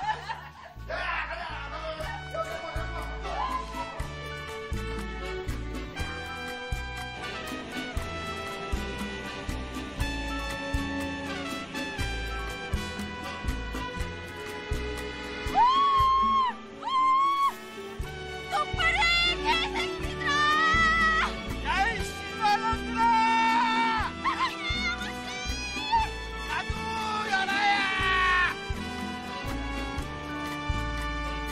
[SPEAKER 3] 똑바로 해 개새끼들아.
[SPEAKER 4] 야, 이 씨발놈들아!
[SPEAKER 3] 사랑해 영호씨.
[SPEAKER 4] 나도 연하야!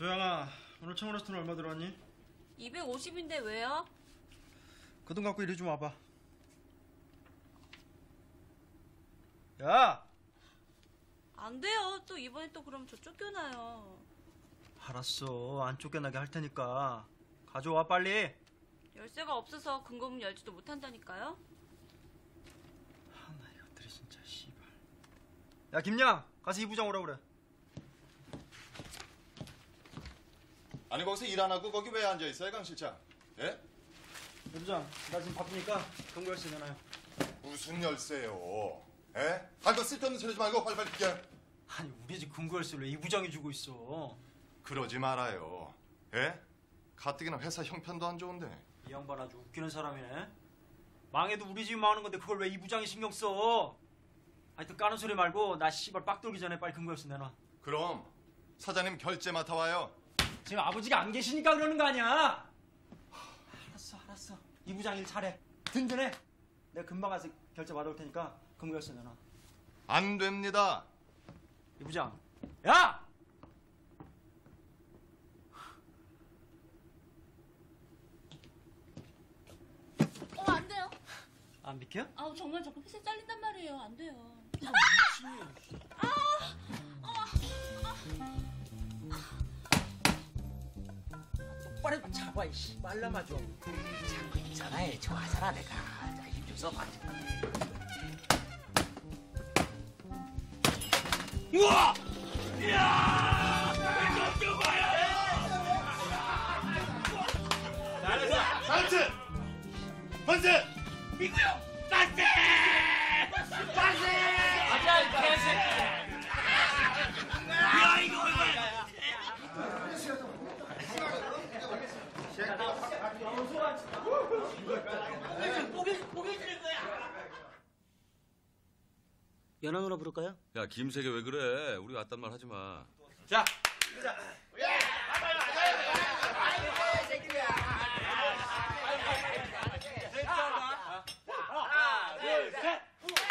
[SPEAKER 16] 조양아, 오늘 청원에서 돈 얼마 들어왔니?
[SPEAKER 1] 이백오십인데 왜요?
[SPEAKER 16] 그 돈 갖고 이리 좀 와봐. 야!
[SPEAKER 1] 안 돼요. 또 이번에 또 그럼 저 쫓겨나요.
[SPEAKER 16] 알았어. 안 쫓겨나게 할 테니까. 가져와 빨리.
[SPEAKER 1] 열쇠가 없어서 금고문 열지도 못한다니까요.
[SPEAKER 16] 하나 이것들이 진짜 씨발. 야 김양, 가서 이 부장 오라 그래.
[SPEAKER 17] 아니 거기서 일 안 하고 거기 왜 앉아 있어요, 강 실장? 예?
[SPEAKER 16] 이 부장, 나 지금 바쁘니까 금고 열쇠 내놔요.
[SPEAKER 17] 무슨 열쇠요? 예? 아, 그 쓸데없는 소리 하지 말고 빨리빨리 비켜.
[SPEAKER 16] 아니 우리 집 금고 열쇠를 왜 이 부장이 주고 있어?
[SPEAKER 17] 그러지 말아요. 예? 가뜩이나 회사 형편도 안 좋은데.
[SPEAKER 16] 이 양반 아주 웃기는 사람이네. 망해도 우리 집이 망하는 건데 그걸 왜 이 부장이 신경 써? 하여튼 까는 소리 말고 나 씨발 빡 돌기 전에 빨리 금고 열쇠 내놔.
[SPEAKER 17] 그럼 사장님 결제 맡아와요.
[SPEAKER 16] 지금 아버지가 안 계시니까 그러는 거 아니야? 알았어 알았어. 이 부장 일 잘해. 든든해. 내가 금방 가서 결제 받아올 테니까 금고 열쇠 내놔.
[SPEAKER 17] 안 됩니다.
[SPEAKER 16] 이 부장. 야!
[SPEAKER 1] 어, 안 돼요.
[SPEAKER 16] 안 비켜?
[SPEAKER 1] 아우, 정말 자꾸 회사 잘린단 말이에요. 안 돼요.
[SPEAKER 11] 똑바로 잡아 이씨 말라마 좀. 잡고 있잖아. 좋아하잖아 내가. 자, 힘 좀 써봐.
[SPEAKER 2] 우와! 이야! 이거 좀 봐요!
[SPEAKER 17] 나이스! 번세!
[SPEAKER 2] 미구 형! 빠세! 빠세!
[SPEAKER 11] 가자 이 개새끼.
[SPEAKER 2] 야 이거 이거!
[SPEAKER 11] 연하 누나 부를까요?
[SPEAKER 8] 야 김세계 왜 그래? 우리 왔단 말 하지 마.
[SPEAKER 16] 자.
[SPEAKER 2] 하나, 둘, 셋!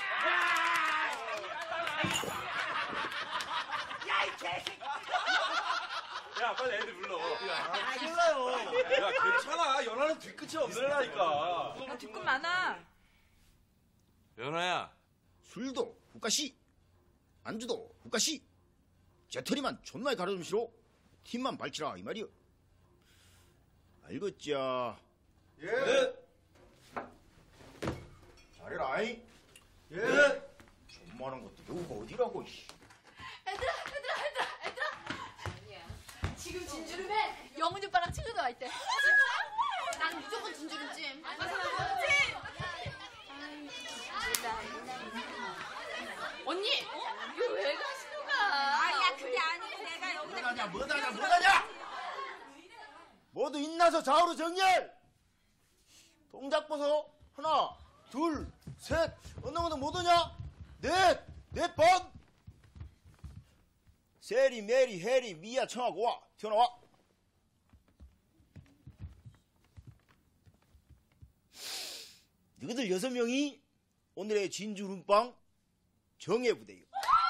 [SPEAKER 2] 야, 이 개새끼!
[SPEAKER 8] 야 빨리 애들 불러.
[SPEAKER 2] 아, 몰라요.
[SPEAKER 8] 야 괜찮아. 연하는 뒤끝이 없으라니까.
[SPEAKER 3] 아, 뒤끝 많아.
[SPEAKER 8] 연하야.
[SPEAKER 7] 술도 후까시, 안주도 후까시. 재터리만 존나게 가르좀 싫어. 팀만 밝히라 이 말이여. 알겠지야.
[SPEAKER 17] 예. 잘해라잉.
[SPEAKER 7] 예. 존만한 것도 여기가 어디라고 이씨.
[SPEAKER 6] 얘들아, 얘들아, 얘들아, 얘들아. 아니야. 지금 진주름에 영훈이 오빠랑 친구도 와 있대. 진짜? 난 무조건 진주름찜. 언니, 이거 왜 가시는 거야?
[SPEAKER 1] 아니야, 그게 아니고 내가 여기다
[SPEAKER 7] 뭐하냐 뭐하냐 뭐하냐. 모두 인나서 좌우로 정렬. 동작 보소. 하나 둘 셋. 어느 어느 못 오냐. 넷 넷 번. 세리 메리 해리 미야 청하고 와. 튀어나와. 너희들 여섯 명이 오늘의 진주룸빵 정예부대요.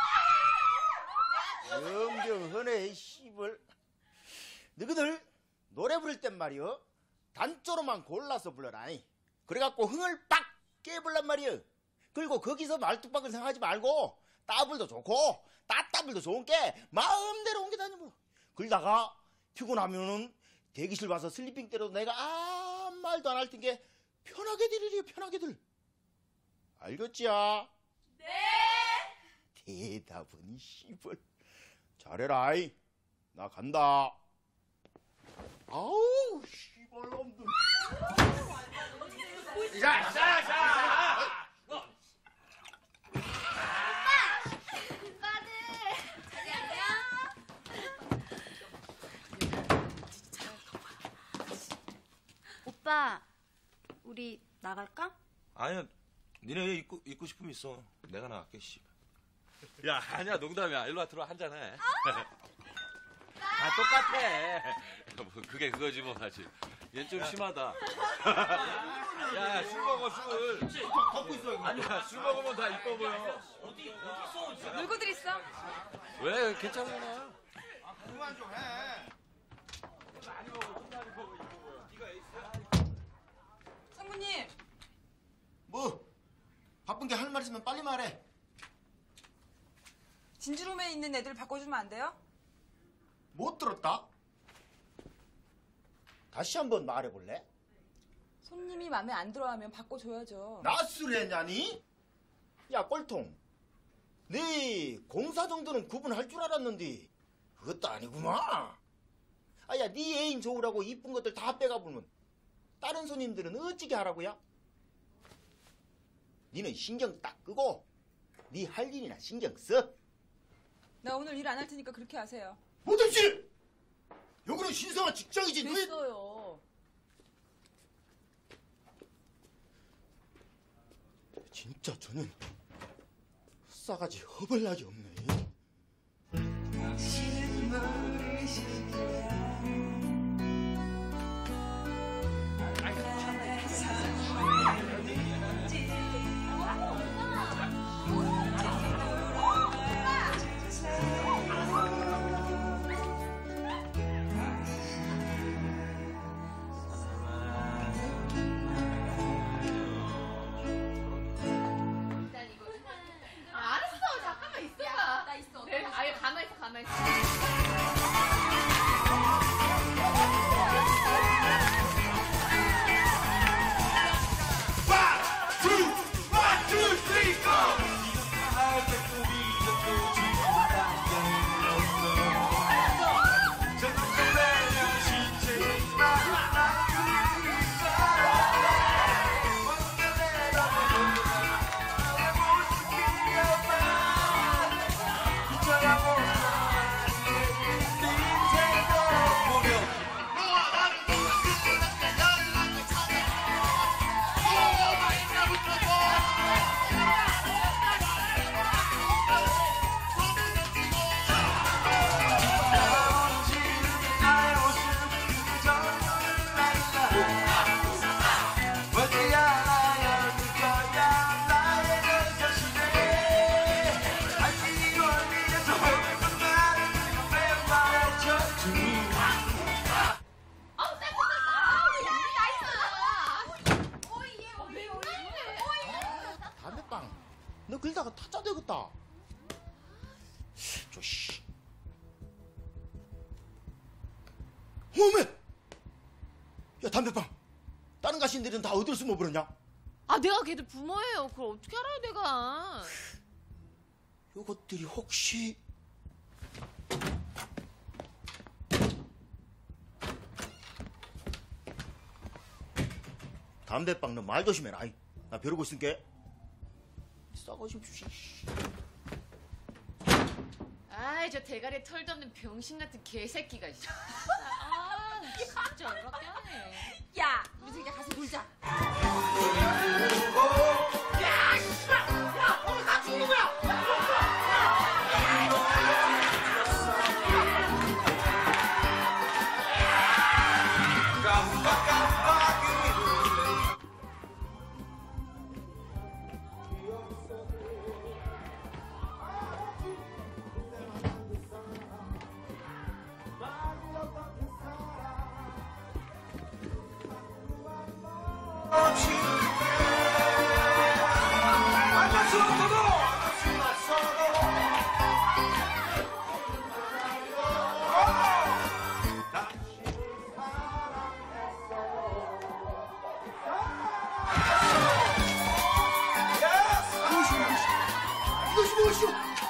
[SPEAKER 7] 영경헌의 씨벌. 너희들 노래 부를 땐 말이여 단조로만 골라서 불러라. 그래갖고 흥을 빡 깨불란 말이여. 그리고 거기서 말뚝박을 생각하지 말고 따블도 좋고 따따블도 좋은 게 마음대로 옮겨 다니고. 그러다가 피곤하면은 대기실 와서 슬리핑 때려도 내가 아무 말도 안 할 텐게 편하게 들으려. 편하게들. 알겠지야?
[SPEAKER 6] 네.
[SPEAKER 7] 대답은 씨발. 잘해라. 이. 나 간다. 아우 씨발 놈들.
[SPEAKER 2] 자, 자, 자!
[SPEAKER 6] 오빠들. 자기 안녕.
[SPEAKER 10] 오빠, 우리 나갈까?
[SPEAKER 8] 아니야. 니네 있고 있고 싶으면 있어. 내가 나갈게 씨. 야 아니야 농담이야. 일로 와 들어와 한잔해. 다 똑같아. 뭐 그게 그거지 뭐 사실. 얘 좀 심하다. 야 술 먹어 술.
[SPEAKER 2] 갖고 있어 이거.
[SPEAKER 8] 아니야 술 먹으면 다 이뻐 보여.
[SPEAKER 2] 어디 어디 있어?
[SPEAKER 3] 놀고들 있어.
[SPEAKER 8] 왜 괜찮아.
[SPEAKER 12] 그만 좀 해.
[SPEAKER 3] 상무님.
[SPEAKER 7] 뭐 바쁜 게 할 말 있으면 빨리 말해.
[SPEAKER 3] 진주룸에 있는 애들 바꿔주면 안 돼요?
[SPEAKER 7] 못 들었다? 다시 한번 말해볼래?
[SPEAKER 3] 손님이 마음에 안 들어하면 바꿔줘야죠.
[SPEAKER 7] 낯을 했냐니? 야 꼴통, 네 공사 정도는 구분할 줄 알았는데 그것도 아니구만. 아야 네 애인 좋으라고 이쁜 것들 다 빼가보면 다른 손님들은 어찌게 하라고야? 니는 신경 딱 끄고 네 할 일이나 신경 써.
[SPEAKER 3] 나 오늘 일 안 할 테니까 그렇게 하세요.
[SPEAKER 7] 뭐든지 여기는 신성한 직장이지.
[SPEAKER 3] 됐어요.
[SPEAKER 7] 진짜 저는 싸가지 허벌나게 없네.
[SPEAKER 6] 알았어, 잠깐만 있어봐. 나 있어. 그래, 아예 가만히 있어, 가만히 있어. 담배빵, 너 그러다가 타짜 되겠다. 저씨. 어메! 야 담배빵, 다른 가신들은 다 어디로 숨어버렸냐? 아, 내가 걔들 부모예요. 그걸 어떻게 알아요, 내가.
[SPEAKER 7] 요것들이 혹시 담배빵 너 말 조심해라. 아이, 나 벼르고 있을게. 싸가지 없이.
[SPEAKER 6] 아이, 저 대가리에 털도 없는 병신 같은 개새끼가. 아, 진짜 열받게 하네.
[SPEAKER 1] 야, 우리 새끼 가서 놀자.
[SPEAKER 2] 야, 씨발! 야, 오늘 다 죽는 거야!
[SPEAKER 7] 이것이 무엇이오?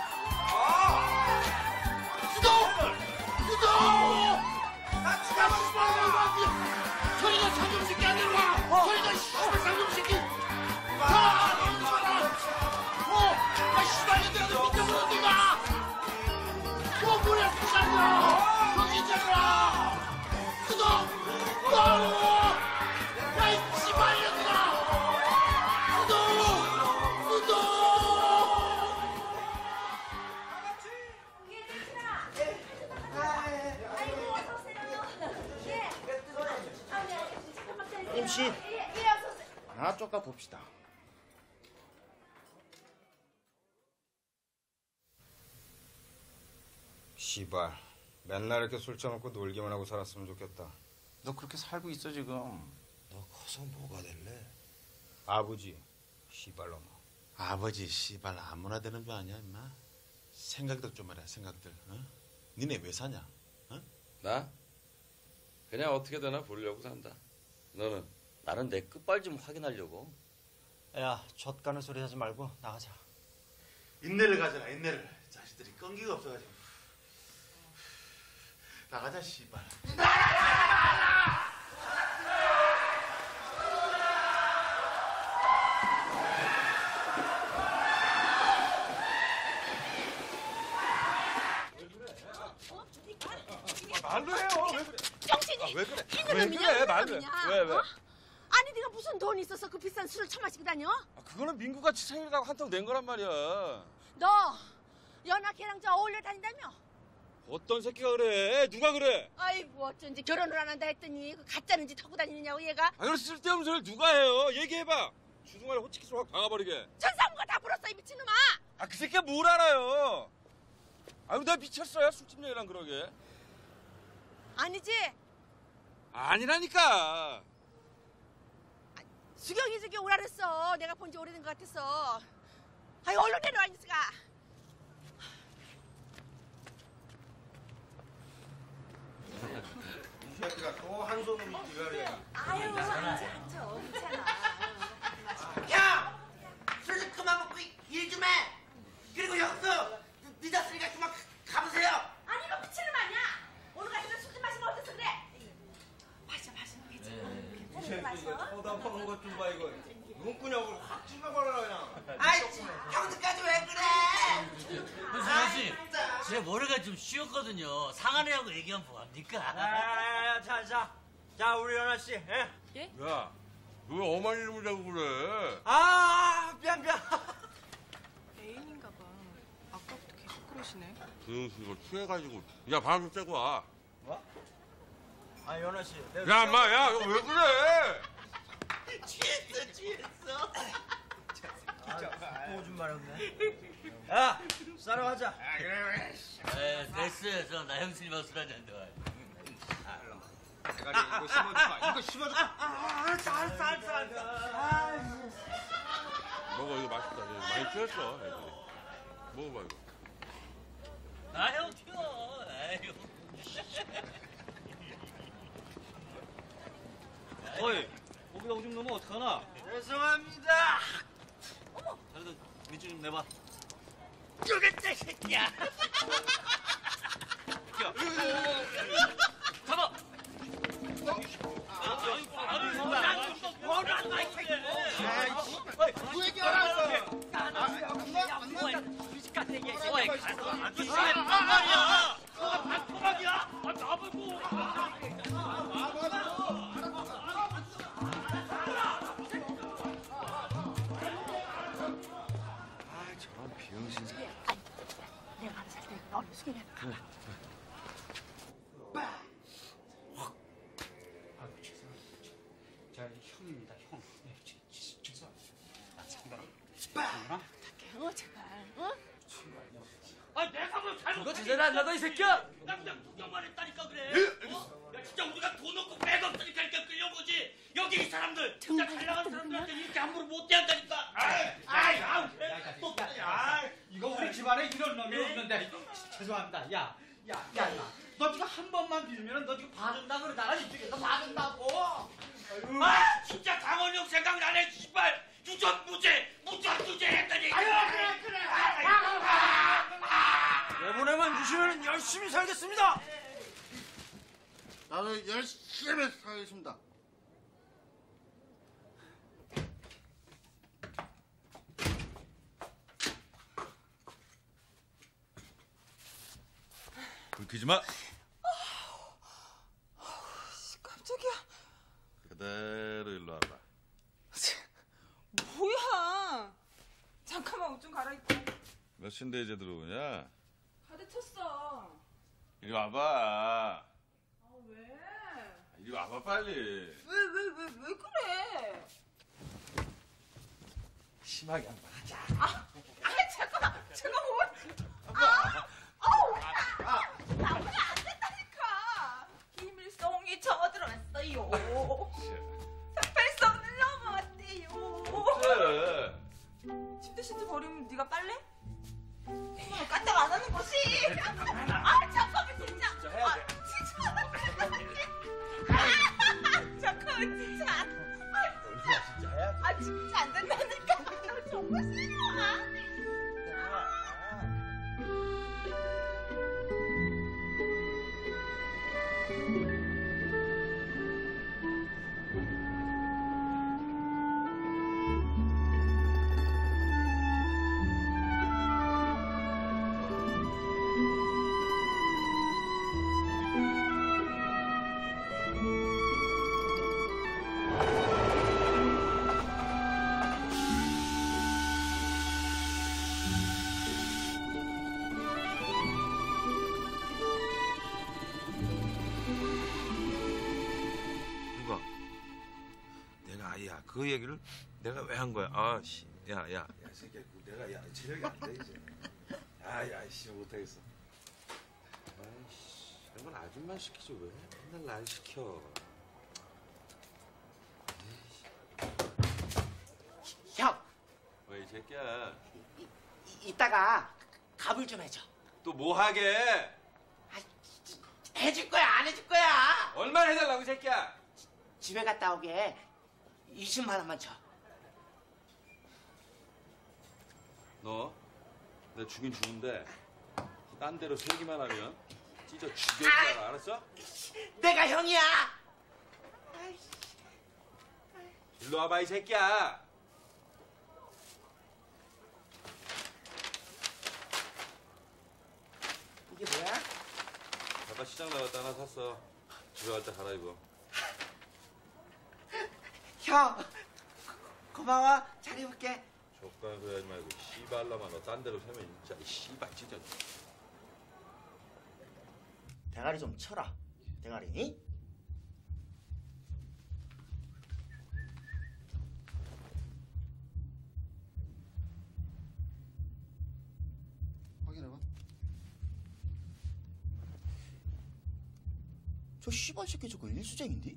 [SPEAKER 7] 수도! 수도! 나 죽여버리고 싶어! 소리가 상금새끼 안 내려와! 소리가 씨발 상금새끼! 자! 너는 봐라! 어! 나 씨발 얘들아 밑으로 뛰가! 어 뭐야 수상이야! 거기 있잖아! 수도! 바로! 야이 씨발 얘들아! 수도! 수도! 임씨, 나 쪼까 봅시다.
[SPEAKER 4] 씨발, 맨날 이렇게 술 처먹고 놀기만 하고 살았으면 좋겠다.
[SPEAKER 13] 너 그렇게 살고 있어 지금. 너 커서 뭐가 될래?
[SPEAKER 4] 아버지, 씨발놈아.
[SPEAKER 13] 아버지 씨발 아무나 되는 거 아니야 임마. 생각들 좀 해라 생각들. 어? 니네 왜 사냐? 어?
[SPEAKER 8] 나? 그냥 어떻게 되나 보려고 산다. 너는? 나는 내 끝발 좀 확인하려고.
[SPEAKER 16] 야, 젖가는 소리 하지 말고 나가자.
[SPEAKER 13] 인내를 가져라 인내를. 자식들이 끈기가 없어가지고. 나가자 씨발.
[SPEAKER 8] 말로 해요. 왜 그래?
[SPEAKER 1] 정신이
[SPEAKER 8] 아, 왜 그래?
[SPEAKER 1] 이놈이냐?
[SPEAKER 8] 왜 그래? 말로 해. 왜 왜?
[SPEAKER 1] 어? 아니 네가 무슨 돈이 있어서 그 비싼 술을 처마시고 다녀?
[SPEAKER 8] 아, 그거는 민구같이 생일이라고 한턱 낸 거란 말이야.
[SPEAKER 1] 너 연하 걔랑 저 어울려 다닌다며?
[SPEAKER 8] 어떤 새끼가 그래? 누가 그래?
[SPEAKER 1] 아이고 어쩐지 결혼을 안 한다 했더니 그 가짜는 짓 하고 다니느냐고 얘가.
[SPEAKER 8] 아, 그럼 쓸데없는 소리를 누가 해요? 얘기해봐. 주둥아리 호치키스로 확 박아버리게.
[SPEAKER 1] 전상무가 다 불었어 이 미친놈아.
[SPEAKER 8] 아, 그 새끼가 뭘 알아요? 아유, 내가 미쳤어요? 술집 얘기랑 그러게.
[SPEAKER 1] 아니지?
[SPEAKER 8] 아니라니까.
[SPEAKER 1] 수경이 저기 오라 그랬어. 내가 본 지 오래된 것 같아서. 아유 얼른 내려와 이 녀석아.
[SPEAKER 4] 이 새끼가 또 한 손으로 지랄이야.
[SPEAKER 1] 아유 앉아 앉아 괜찮아.
[SPEAKER 18] 야! 술 좀 그만 먹고 일 좀 해! 그리고 여기서 늦었으니까 그만 가보세요!
[SPEAKER 1] 아니 이거 미친놈 아니야? 오늘 같은 술 좀 마시면 어때서 그래? 마셔 마셔 괜찮아.
[SPEAKER 4] 이 새끼 이거 서다 먹는 것 좀 봐 이거. 눈구녕을 확 찔러버려라 그냥.
[SPEAKER 18] 아이 형들까지 왜 그래!
[SPEAKER 14] 현승아 씨, 제 머리가 좀 쉬었거든요. 상한이하고 얘기하면 뭐합니까?
[SPEAKER 16] 아, 자, 자, 자, 우리 연아 씨, 예?
[SPEAKER 14] 예?
[SPEAKER 8] 야, 너 왜 어머니 이름을 자고 그래?
[SPEAKER 16] 아, 미안, 미안.
[SPEAKER 9] 애인인가 봐. 아까부터 계속 그러시네.
[SPEAKER 8] 그 이거 취해가지고. 야, 바람 좀 쐬고 와.
[SPEAKER 16] 뭐? 아, 연아 씨.
[SPEAKER 8] 야, 인마, 야, 이거 왜 그래?
[SPEAKER 18] 취했어, 취했어.
[SPEAKER 16] 오줌 마렵네. 야, 싸러 가자.
[SPEAKER 14] 아, 그래, 그래. 에, 됐어요. 저 나영순이만 술 한잔 더.
[SPEAKER 4] 대가리 이거 심어줄까? 이거 심어줄까?
[SPEAKER 18] 아, 쌀, 쌀, 쌀. 아,
[SPEAKER 8] 먹어, 이거 맛있다. 이거 많이 취했어, 애들이. 먹어봐, 이거.
[SPEAKER 14] 나영 튀어. 에휴.
[SPEAKER 16] 어이, 거기다 오줌 넣으면 어떡하나?
[SPEAKER 18] 죄송합니다.
[SPEAKER 16] 어머. 자네도 밑줄 좀 내봐.
[SPEAKER 18] 쪼겠다, 새끼야.
[SPEAKER 14] 야. 잡아.
[SPEAKER 8] 저런 비응신 새끼.
[SPEAKER 1] 내가 알아서 할 테니까 얼른 수경이 가봐.
[SPEAKER 5] 자, 형입니다, 형. 네, 죄송합니다. 아, 장난아.
[SPEAKER 1] 어 제발. 어?
[SPEAKER 14] 아, 내가 뭘 잘못.
[SPEAKER 11] 그거 제대로 안 나가 이 새끼야.
[SPEAKER 14] 나 그냥 구경만 했다니까 그래. 어? 야, 진짜 우리가 돈 없고 백 없으니까 이렇게 끌려오지. 여기 이 사람들 진짜 잘 나가는 사람들한테 이렇게 함부로 못 대한다니까. 아이, 아이, 아우. 또
[SPEAKER 16] 야, 이거 우리 집안에 이런 놈이 없는데. 죄송합니다. 야, 야, 야, 야. 너 지금 한 번만 빌면 너 지금 봐준다 그러잖아. 이쪽에서 봐준다고.
[SPEAKER 14] 아, 진짜 강원영 생각나네, 씨발. 유전무죄, 무전무죄 했더니.
[SPEAKER 16] 아유, 그래, 그래.
[SPEAKER 18] 내보내만 주시면 열심히 살겠습니다. 나도 열심히 살겠습니다.
[SPEAKER 8] 긁히지 마.
[SPEAKER 3] 깜짝이야.
[SPEAKER 8] 그대로 일로 와봐.
[SPEAKER 3] 뭐야? 잠깐만 옷 좀 갈아입고.
[SPEAKER 8] 몇 시인데 이제 들어오냐?
[SPEAKER 3] 가득 쳤어.
[SPEAKER 8] 이리 와봐.
[SPEAKER 3] 아 왜?
[SPEAKER 8] 이리 와봐 빨리.
[SPEAKER 3] 왜 왜 왜 왜 그래?
[SPEAKER 8] 심하게 한번 하자.
[SPEAKER 3] 아, 아 잠깐만. 제가 뭐? 아, 아우. 아, 나보다 안 돼.
[SPEAKER 8] 그 얘기를 내가 왜 한 거야? 아, 씨. 야, 야, 야, 새끼야, 내가 야, 체력이 안 돼 이제. 아, 야, 씨, 못하겠어. 아이씨, 이런 건 아줌마 시키지 왜 맨날 날 시켜?
[SPEAKER 18] 형,
[SPEAKER 8] 왜 이 새끼야?
[SPEAKER 18] 이, 이따가 갑을 좀 해줘.
[SPEAKER 8] 또 뭐 하게?
[SPEAKER 18] 해줄 거야, 안 해줄 거야?
[SPEAKER 8] 얼마 해달라고 이 새끼야?
[SPEAKER 18] 집에 갔다 오게 이십만 원만 줘.
[SPEAKER 8] 너, 내가 죽인 죽은데 딴 데로 세기만 하면 찢어 죽여줄 알아, 알았어?
[SPEAKER 18] 내가 형이야.
[SPEAKER 8] 일로 와봐 이 새끼야.
[SPEAKER 18] 이게 뭐야?
[SPEAKER 8] 아까 시장 나갔다 하나 샀어. 집에 갈 때 갈아입어.
[SPEAKER 18] 형, 고- 고마워. 잘 입을게.
[SPEAKER 8] 족간 소리 하지 말고 씨발라마 너 딴 데로 세면 진짜 이 씨발 찢어.
[SPEAKER 7] 대가리 좀 쳐라. 대가리. 응? 확인해봐. 저 씨발 새끼 저거 일수쟁인데?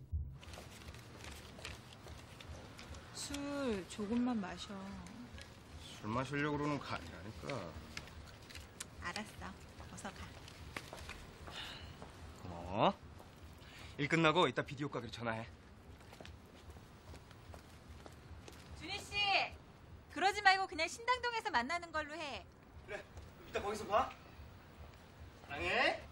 [SPEAKER 15] 술 조금만 마셔.
[SPEAKER 4] 술 마시려고 그러는 거 아니라니까.
[SPEAKER 15] 알았어. 어서 가.
[SPEAKER 4] 고마워. 일 끝나고 이따 비디오 가게로 전화해.
[SPEAKER 3] 준희 씨, 그러지 말고 그냥 신당동에서 만나는 걸로 해.
[SPEAKER 7] 그래. 이따 거기서 봐. 사랑해.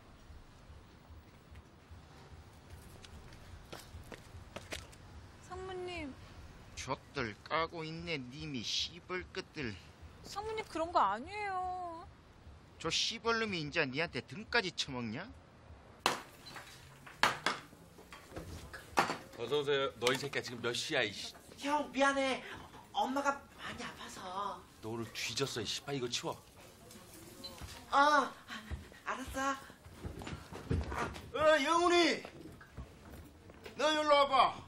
[SPEAKER 15] 성무님,
[SPEAKER 7] 젖들 까고 있네 님이 씨벌 끝들.
[SPEAKER 15] 성무님 그런 거 아니에요.
[SPEAKER 7] 저 씨벌놈이 인자 니한테 등까지 쳐먹냐?
[SPEAKER 8] 어서 오세요. 너 이 새끼야 지금 몇 시야 이씨.
[SPEAKER 18] 형, 미안해. 엄마가 많이 아파서.
[SPEAKER 8] 너 오늘 뒤졌어 이 씨발. 이거 치워.
[SPEAKER 18] 어, 아, 알았어.
[SPEAKER 7] 어, 영훈이. 너 일로 와봐.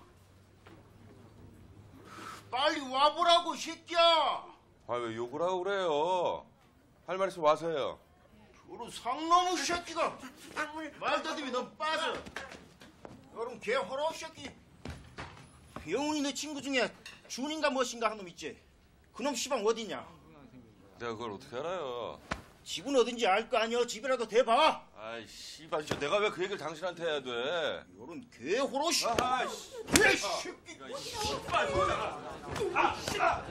[SPEAKER 7] 빨리 와보라고, 새끼야.
[SPEAKER 8] 아 왜 욕을 하고 그래요? 할 말 있으면 와서 해요.
[SPEAKER 7] 저런 상놈의 새끼가. 말다듬이 넌 빠져. 너는 개 허러 새끼. 영훈이 내 친구 중에 준인가 무엇인가 한 놈 있지? 그놈 시방 어디냐?
[SPEAKER 8] 내가 그걸 어떻게 알아요?
[SPEAKER 7] 집은 어딘지 알 거 아니야. 집이라도 대봐.
[SPEAKER 8] 아이 씨발 진짜 내가 왜 그 얘기를 당신한테 해야 돼?
[SPEAKER 7] 요런 개 호로 씨.
[SPEAKER 8] 아하 씨.
[SPEAKER 7] 개 새끼.
[SPEAKER 8] 야, 이 씨발 뭐야? 아 씨발.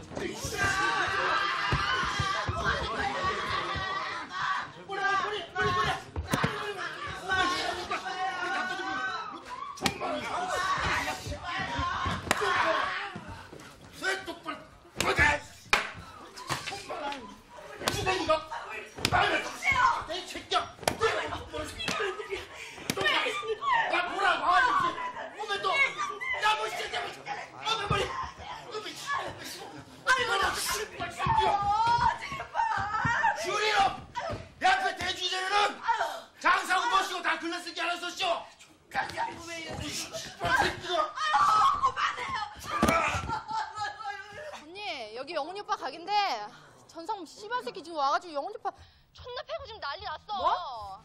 [SPEAKER 10] 언니 여기 영훈이 오빠 가게인데 전상무 씨발 새끼 지금 와가지고 영훈이 오빠 존나 패고 지금 난리 났어. 뭐?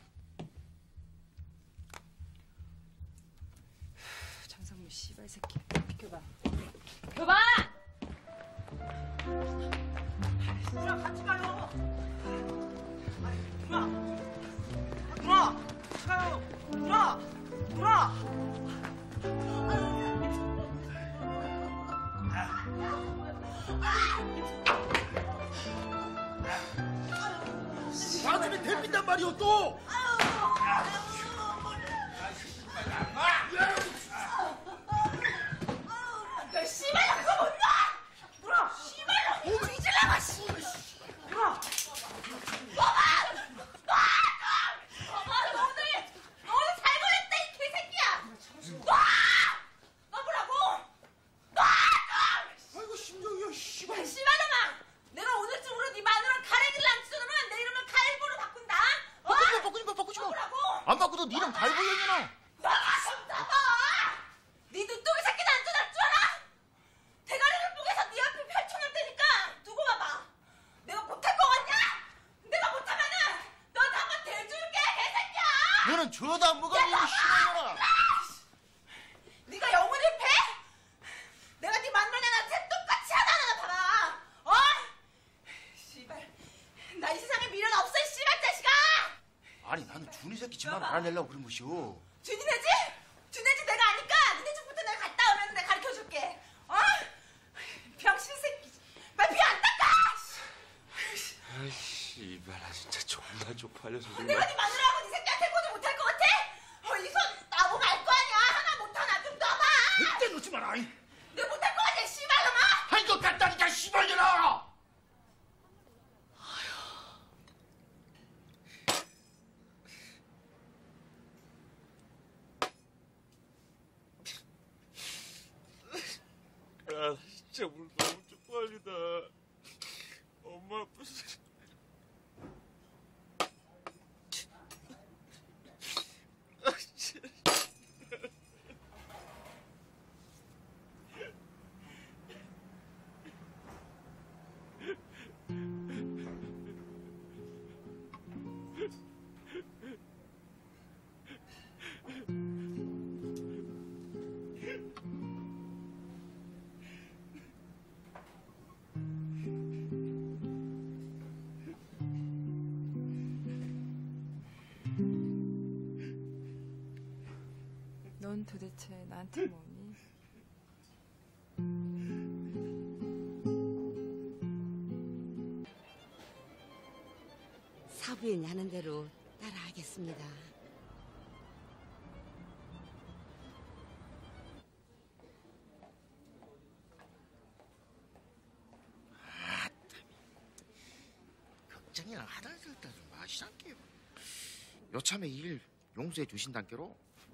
[SPEAKER 3] 장상무 씨발 새끼. 비켜봐.
[SPEAKER 1] 여봐!
[SPEAKER 18] 누나 같이 가요. 누나, 누나, 같이 가요. 누나, 누나.
[SPEAKER 7] 나중에 데빈단 말이오 또.
[SPEAKER 1] 너 씨발 놈 못 놔! 누나! 씨발 놈 뒤질라고 씨! 누나! 봐봐! 놔! 봐봐 너네! 너네 잘 걸렸다 이 개새끼야! 놔! 놔보라고! 놔!
[SPEAKER 7] 아이고 심정이야 씨발.
[SPEAKER 1] 야 씨발놈아! 내가 오늘쯤으로 네 마누라 가래기를 안 찢어놓으면 내 이름을 가일보로 바꾼다! 어?
[SPEAKER 7] 바꾸지 마 바꾸지 마 바꾸지 마.
[SPEAKER 1] 놔보라고!
[SPEAKER 7] 안 바꾸도 네 이름 갈고였냐.
[SPEAKER 1] 나가 좀 나가! 네 눈독이 새끼도 안 쫓을 줄 알아? 대가리
[SPEAKER 7] 너는 저도 안 먹어. 씨발아.
[SPEAKER 1] 네가 영혼을 패? 내가 네 만나냐 나한테 똑같이 하나하나 봐라. 어? 씨발, 나 이 세상에 미련 없어, 이 씨발 자식아.
[SPEAKER 7] 아니 나는 준이 새끼 집안 알아내려고 그런 것이오.
[SPEAKER 1] 준이네지? 준이네지 내가 아니까 니네 집부터 내가 갔다 오면 내가 가르쳐줄게. 어? 병신 새끼. 말 피 안 닦아.
[SPEAKER 8] 아이씨 이봐라 진짜 존나 쪽팔려서 정말.
[SPEAKER 1] 내가 네 마누라하고 네 새끼한테 꼬지 못할 것 같아? 어, 이 손 나보고 알 거 아니야. 하나 못하나 좀 넣어봐.
[SPEAKER 7] 절대 놓지 마라. 아이.
[SPEAKER 1] 내가 못할 것 같아, 씨발놈아.
[SPEAKER 7] 할 것 같다니까 씨발년아.
[SPEAKER 8] 야 진짜 물 너무 쪽팔리다. 엄마 아프지. 아 진짜.
[SPEAKER 9] 넌 도대체 나한테 뭐니?
[SPEAKER 19] 사부인이 하는 대로 따라하겠습니다.
[SPEAKER 7] 걱정이랑 하다 절대 좀 마시장게요. 요참에 일 용서해 주신단께로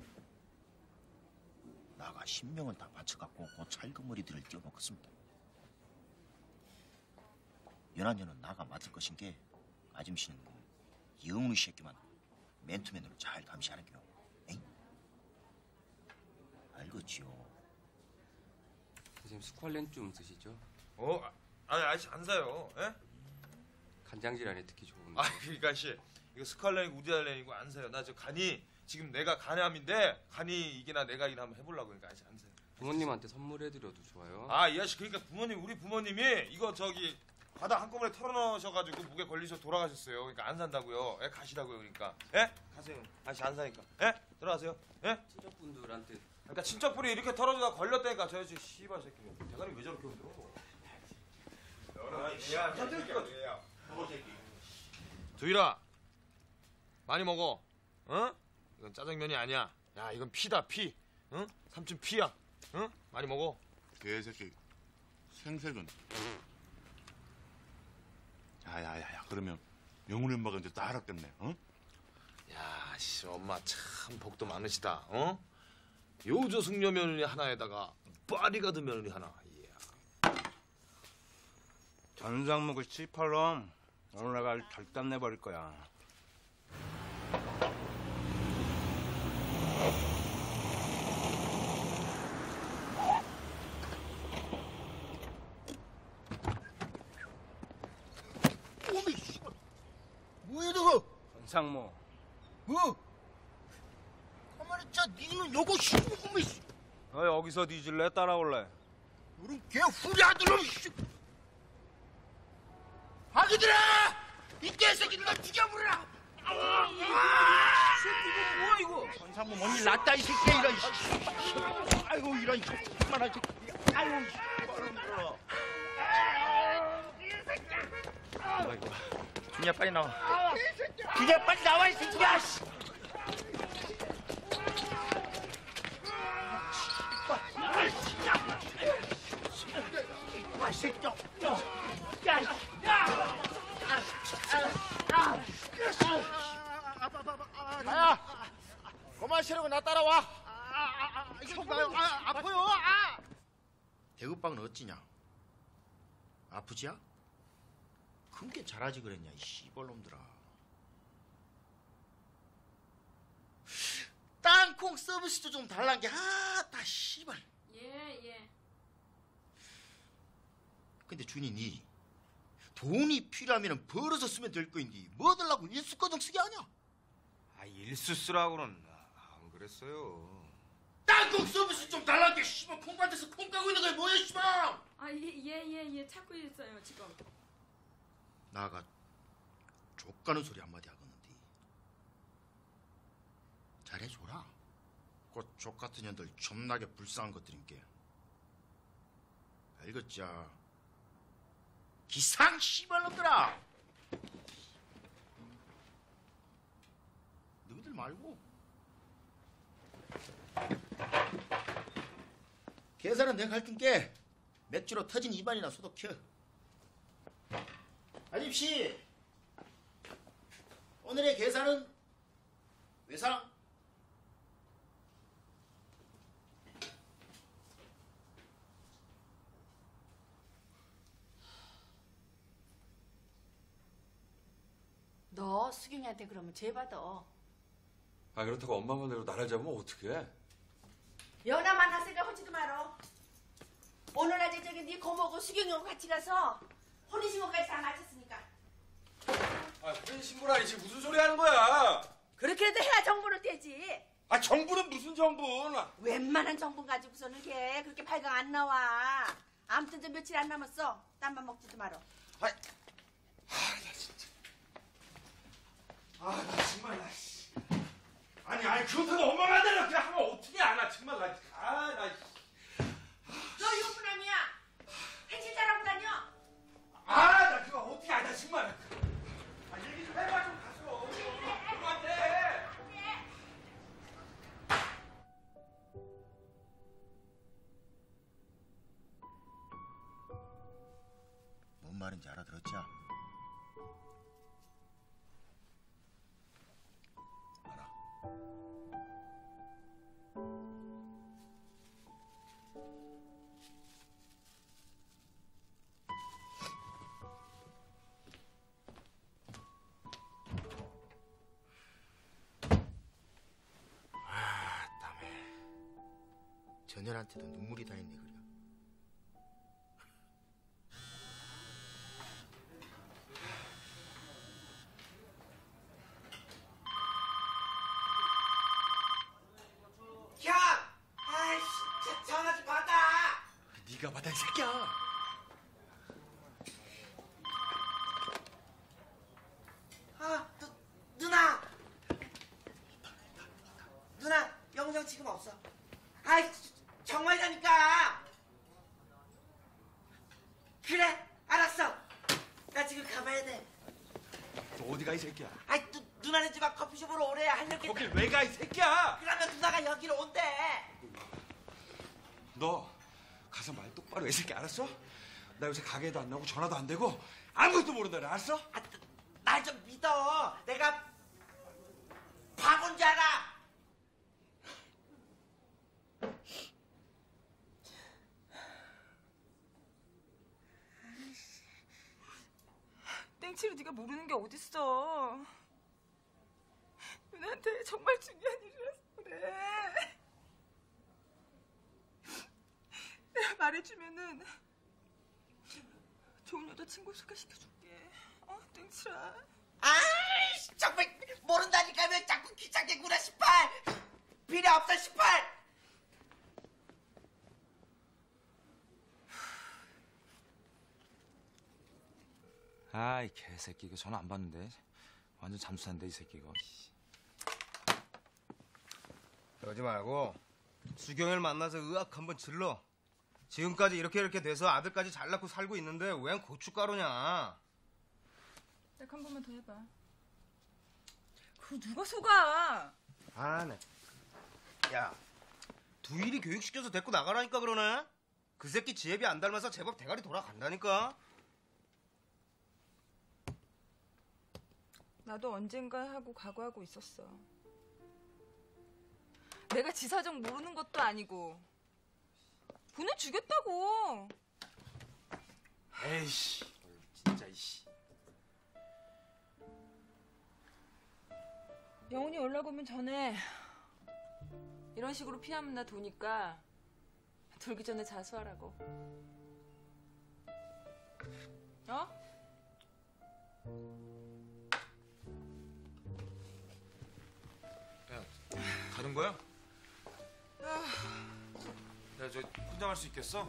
[SPEAKER 7] 나가 신명은 다 바쳐갖고 그 찰금머리들을 띄워놓겠습니다. 연한년은 나가 맡을 것인 게 아줌씨는 영웅의 새끼만 맨투맨으로 잘 감시하는 겨. 에이? 알겠지요.
[SPEAKER 20] 선생님 스퀄렌 좀 쓰시죠?
[SPEAKER 12] 어? 아니 아저씨 안 사요. 예?
[SPEAKER 20] 간장질 안에 특히 좋은데.
[SPEAKER 12] 아 그러니까 아저씨 이거 스칼렌이고 우디알렌이고 안 사요. 나 저 간이 지금 내가 간암인데 간이 이기나 내가 이기나 한번 해보려고. 그러니까 아저씨 안 사요.
[SPEAKER 20] 부모님한테 선물해드려도 좋아요.
[SPEAKER 12] 아 이 아저씨 그러니까 부모님 우리 부모님이 이거 저기 바다 한꺼번에 털어넣으셔가지고 목에 걸리셔 돌아가셨어요. 그러니까 안 산다고요. 예, 가시라고요. 그러니까 예? 가세요. 아저씨 안 사니까. 예? 들어가세요. 예?
[SPEAKER 20] 친척분들한테.
[SPEAKER 12] 그러니까 친척분이 이렇게 털어주다 걸렸다니까 저 아저씨 씨발 새끼 대가리 왜 저렇게 흔들어? 야, 새끼가 두일아 많이 먹어. 어? 이건 짜장면이 아니야. 야 이건 피다 피. 응? 삼촌 피야. 응? 많이 먹어.
[SPEAKER 13] 개새끼 생색은. 야야야야 그러면 영훈이 엄마가 이제 다 알았겠네. 어?
[SPEAKER 12] 야, 씨 엄마 참 복도 많으시다. 어? 요조 숙녀 며느리 하나에다가 파리가드 며느리 하나.
[SPEAKER 4] 전상 먹을 씨팔놈 오늘 내가 절단 내버릴 거야.
[SPEAKER 7] 오메 씨발 뭐야 저거?
[SPEAKER 4] 전상모
[SPEAKER 7] 뭐? 가만히 있자. 니는 요거 씨발 오메 씨.
[SPEAKER 4] 너 여기서 뒤질래 따라올래?
[SPEAKER 7] 너는 개 후리 아들놈 씨. 아기들아! 이 개새끼들 나 죽여버려라!
[SPEAKER 16] 뭐야 이거?
[SPEAKER 7] 전상모 뭔일 났다 이 새끼야 이런 씨. 아이고 이런 그만한 새끼. 아이고 씨발놈들아. 아이고 준이야 빨리 나와. 준이야 빨리 나와 이 새끼야. 씨. 아 새끼야. 야, 야! 아야, 그만 쉬려고 나 따라와. 아, 아, 이거 봐요. 아, 아파요. 아. 대구빵은 어찌냐? 아프지야? 큰게 잘하지 그랬냐 이 씨발놈들아. 땅콩 서비스도 좀 달란 게 아따 씨발.
[SPEAKER 10] 예, 예.
[SPEAKER 7] 근데 준이 니 돈이 필요하면 벌어서 쓰면 될 거인데 뭐 들라고 일수거정 쓰게 하냐?
[SPEAKER 4] 아 일수쓰라고는 안 그랬어요.
[SPEAKER 7] 땅콩 서비스 좀 달라게 씨발 콩밭에서 콩 까고 있는 거야 뭐야 씨발.
[SPEAKER 9] 아예예예 예, 찾고 있어요 지금.
[SPEAKER 7] 나가 족가는 소리 한마디 하겠는데 잘해줘라. 그 족 같은 년들 존나게 불쌍한 것들인게 알겠자. 기상 씨발놈들아. 너희들 말고 계산은 내가 할 텐게 맥주로 터진 입안이나 소독혀. 아집씨 오늘의 계산은 외상.
[SPEAKER 1] 너 수경이한테 그러면 죄 받아.
[SPEAKER 8] 아 그렇다고 엄마 말대로 나를 잡으면 어떡해?
[SPEAKER 1] 연하 만났으니까 하지도 말어. 오늘 아재 저기 네 고모고 수경이하고 같이 가서 혼인신고까지 다 마쳤으니까.
[SPEAKER 8] 아 혼인신고라니 지금 무슨 소리 하는 거야?
[SPEAKER 1] 그렇게라도 해야 정보를 떼지.
[SPEAKER 8] 아 정부는 무슨 정부?
[SPEAKER 1] 웬만한 정보 가지고서는 걔 그렇게 발각 안 나와. 아무튼 저 며칠 안 남았어. 땀만 먹지도 말어.
[SPEAKER 8] 아, 나 진짜. 아, 나 정말 나. 씨. 아니, 아니 그렇다고 엄마 말대로 그냥 하면 어떻게 알아? 정말 나. 아, 나.
[SPEAKER 1] 너 이것뿐 아니야. 행실 잘하고 다녀.
[SPEAKER 8] 아, 나 그거 어떻게 알아? 정말. 아, 얘기 좀 해봐 좀 가서. 엄마한테.
[SPEAKER 7] 뭔 말인지 알아들었지? 아, 땀에 전열한테도 눈물이 다 있네 그래.
[SPEAKER 18] 형! 아이씨, 저 전화 좀 받아!
[SPEAKER 8] 네가 받아 이 새끼야.
[SPEAKER 18] 아, 누, 누나! 누나, 영정 지금 없어. 아이, 정말이라니까! 그래, 알았어. 나 지금 가봐야 돼.
[SPEAKER 8] 너 어디 가 이 새끼야?
[SPEAKER 18] 아이, 누, 누나네 집 앞 커피숍으로 오래 하려고.
[SPEAKER 8] 거길 왜 가 이 새끼야?
[SPEAKER 18] 그러면 누나가 여기로 온대.
[SPEAKER 8] 너 가서 말 똑바로 해, 이 새끼 알았어? 나 요새 가게도 안 나오고 전화도 안 되고 아무것도 모른다 그래, 알았어?
[SPEAKER 18] 날 좀 믿어. 내가 바본 줄 알아.
[SPEAKER 3] 땡치를 네가 모르는 게 어딨어. 누나한테 정말 중요한 일이라서 그래. 내가 말해주면은 좋은 여자친구 소개시켜줄게. 어, 땡치라.
[SPEAKER 18] 아이씨, 정말 모른다니까 왜 자꾸 귀찮게 구나 십팔. 필요 없어 십팔.
[SPEAKER 4] 아이 개새끼 이거 전화 안 받는데 완전 잠수탄데 이 새끼 이거. 그러지 말고 수경이를 만나서 의학 한번 질러. 지금까지 이렇게 이렇게 돼서 아들까지 잘 낳고 살고 있는데 웬 고춧가루냐.
[SPEAKER 3] 딱 한 번만 더 해봐. 그거 누가 속아?
[SPEAKER 4] 아, 네. 야, 두일이 교육시켜서 데리고 나가라니까 그러네. 그 새끼 지혜비 안 닮아서 제법 대가리 돌아간다니까.
[SPEAKER 3] 나도 언젠가 하고 각오하고 있었어. 내가 지 사정 모르는 것도 아니고 보내주겠다고.
[SPEAKER 8] 에이씨, 진짜 이씨.
[SPEAKER 3] 영훈이 연락 오면 전에 이런 식으로 피하면 나 도니까 돌기 전에 자수하라고. 어?
[SPEAKER 12] 되는 거야? 야, 저 혼자 갈 수 있겠어?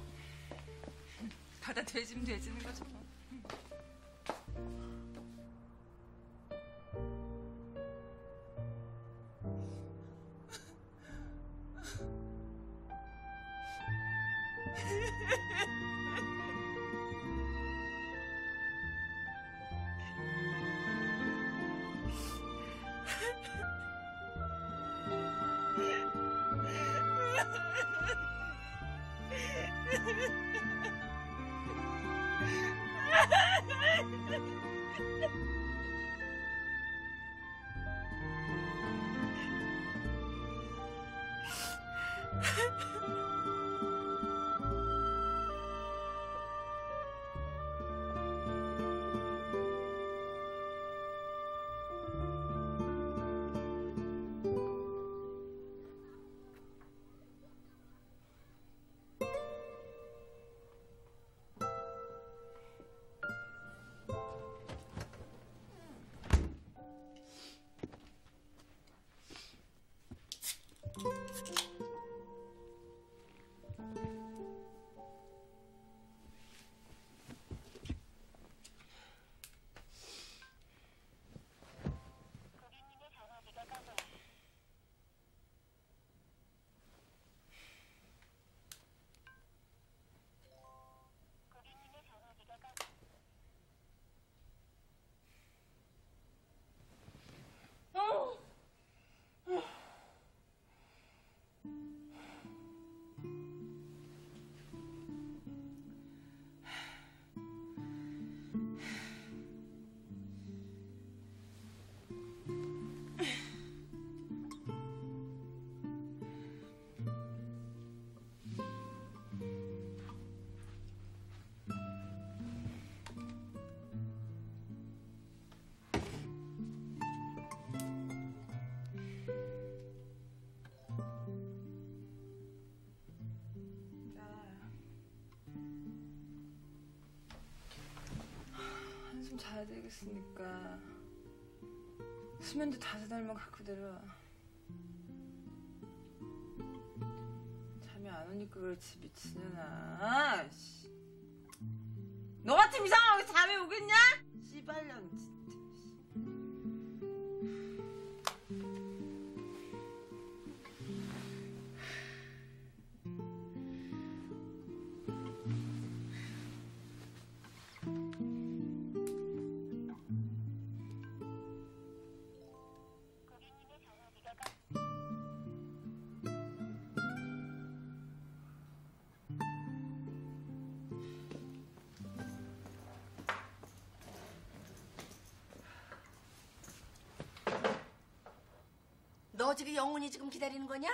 [SPEAKER 3] 받아들여지면 되지는 거죠. 뭐. 한숨 자야 되겠으니까 수면제 다섯 달만 갖고 내려와. 잠이 안 오니까 그렇지 미친년아. 씨. 너 같은 이상하게 잠이 오겠냐? 씨발년 진짜.
[SPEAKER 1] 너 지금 영훈이 지금 기다리는 거냐?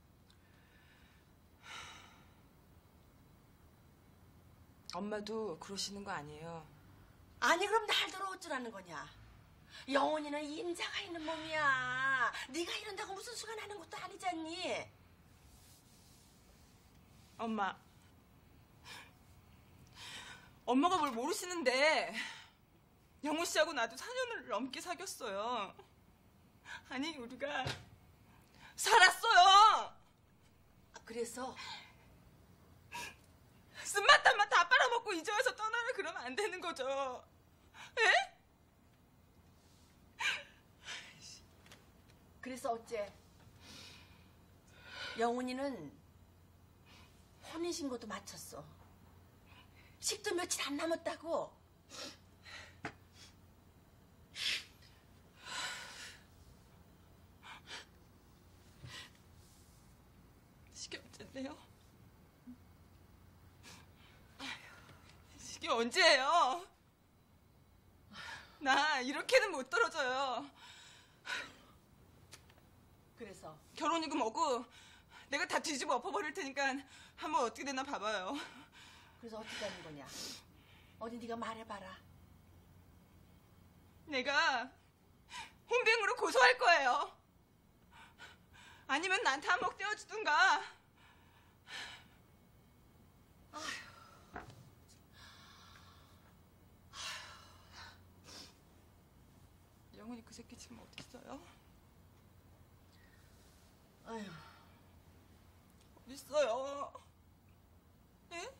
[SPEAKER 3] 엄마도 그러시는 거 아니에요.
[SPEAKER 1] 아니 그럼 날 들어 어쩌라는 거냐? 영훈이는 임자가 있는 몸이야. 네가 이런다고 무슨 수가 나는 것도 아니잖니.
[SPEAKER 3] 엄마. 엄마가 뭘 모르시는데 영훈 씨하고 나도 사 년을 넘게 사귀었어요. 아니 우리가 살았어요.
[SPEAKER 1] 그래서
[SPEAKER 3] 쓴맛 단맛 다 빨아먹고 이제 와서 떠나라 그러면 안 되는 거죠. 에?
[SPEAKER 1] 그래서 어째 영훈이는 혼인신고도 마쳤어. 식도 며칠 안 남았다고.
[SPEAKER 3] 시계 언젠데요? 시계 언제예요? 나 이렇게는 못 떨어져요.
[SPEAKER 1] 그래서
[SPEAKER 3] 결혼이고 뭐고 내가 다 뒤집어 엎어버릴 테니까 한번 어떻게 되나 봐봐요.
[SPEAKER 1] 그래서 어떻게 하는 거냐? 어디 네가 말해봐라.
[SPEAKER 3] 내가 혼병으로 고소할 거예요. 아니면 나한테 한몫 떼어주든가. 영훈이 그 새끼 지금 어디 있어요?
[SPEAKER 1] 어딨어요? 예?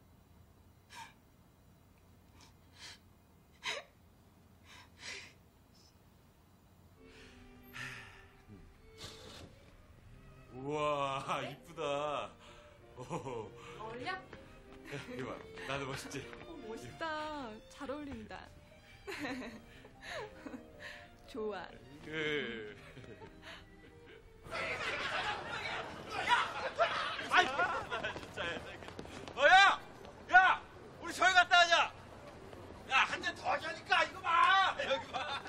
[SPEAKER 8] 우와 이쁘다. 오.
[SPEAKER 9] 어울려?
[SPEAKER 8] 이봐 나도 멋있지?
[SPEAKER 9] 어, 멋있다. 잘 어울린다. 좋아.
[SPEAKER 8] 그.
[SPEAKER 14] 아이, 나 진짜. 어, 야! 야! 우리 저기 갔다 하자! 야, 한 잔 더 하자니까, 이거 봐! 여기 봐!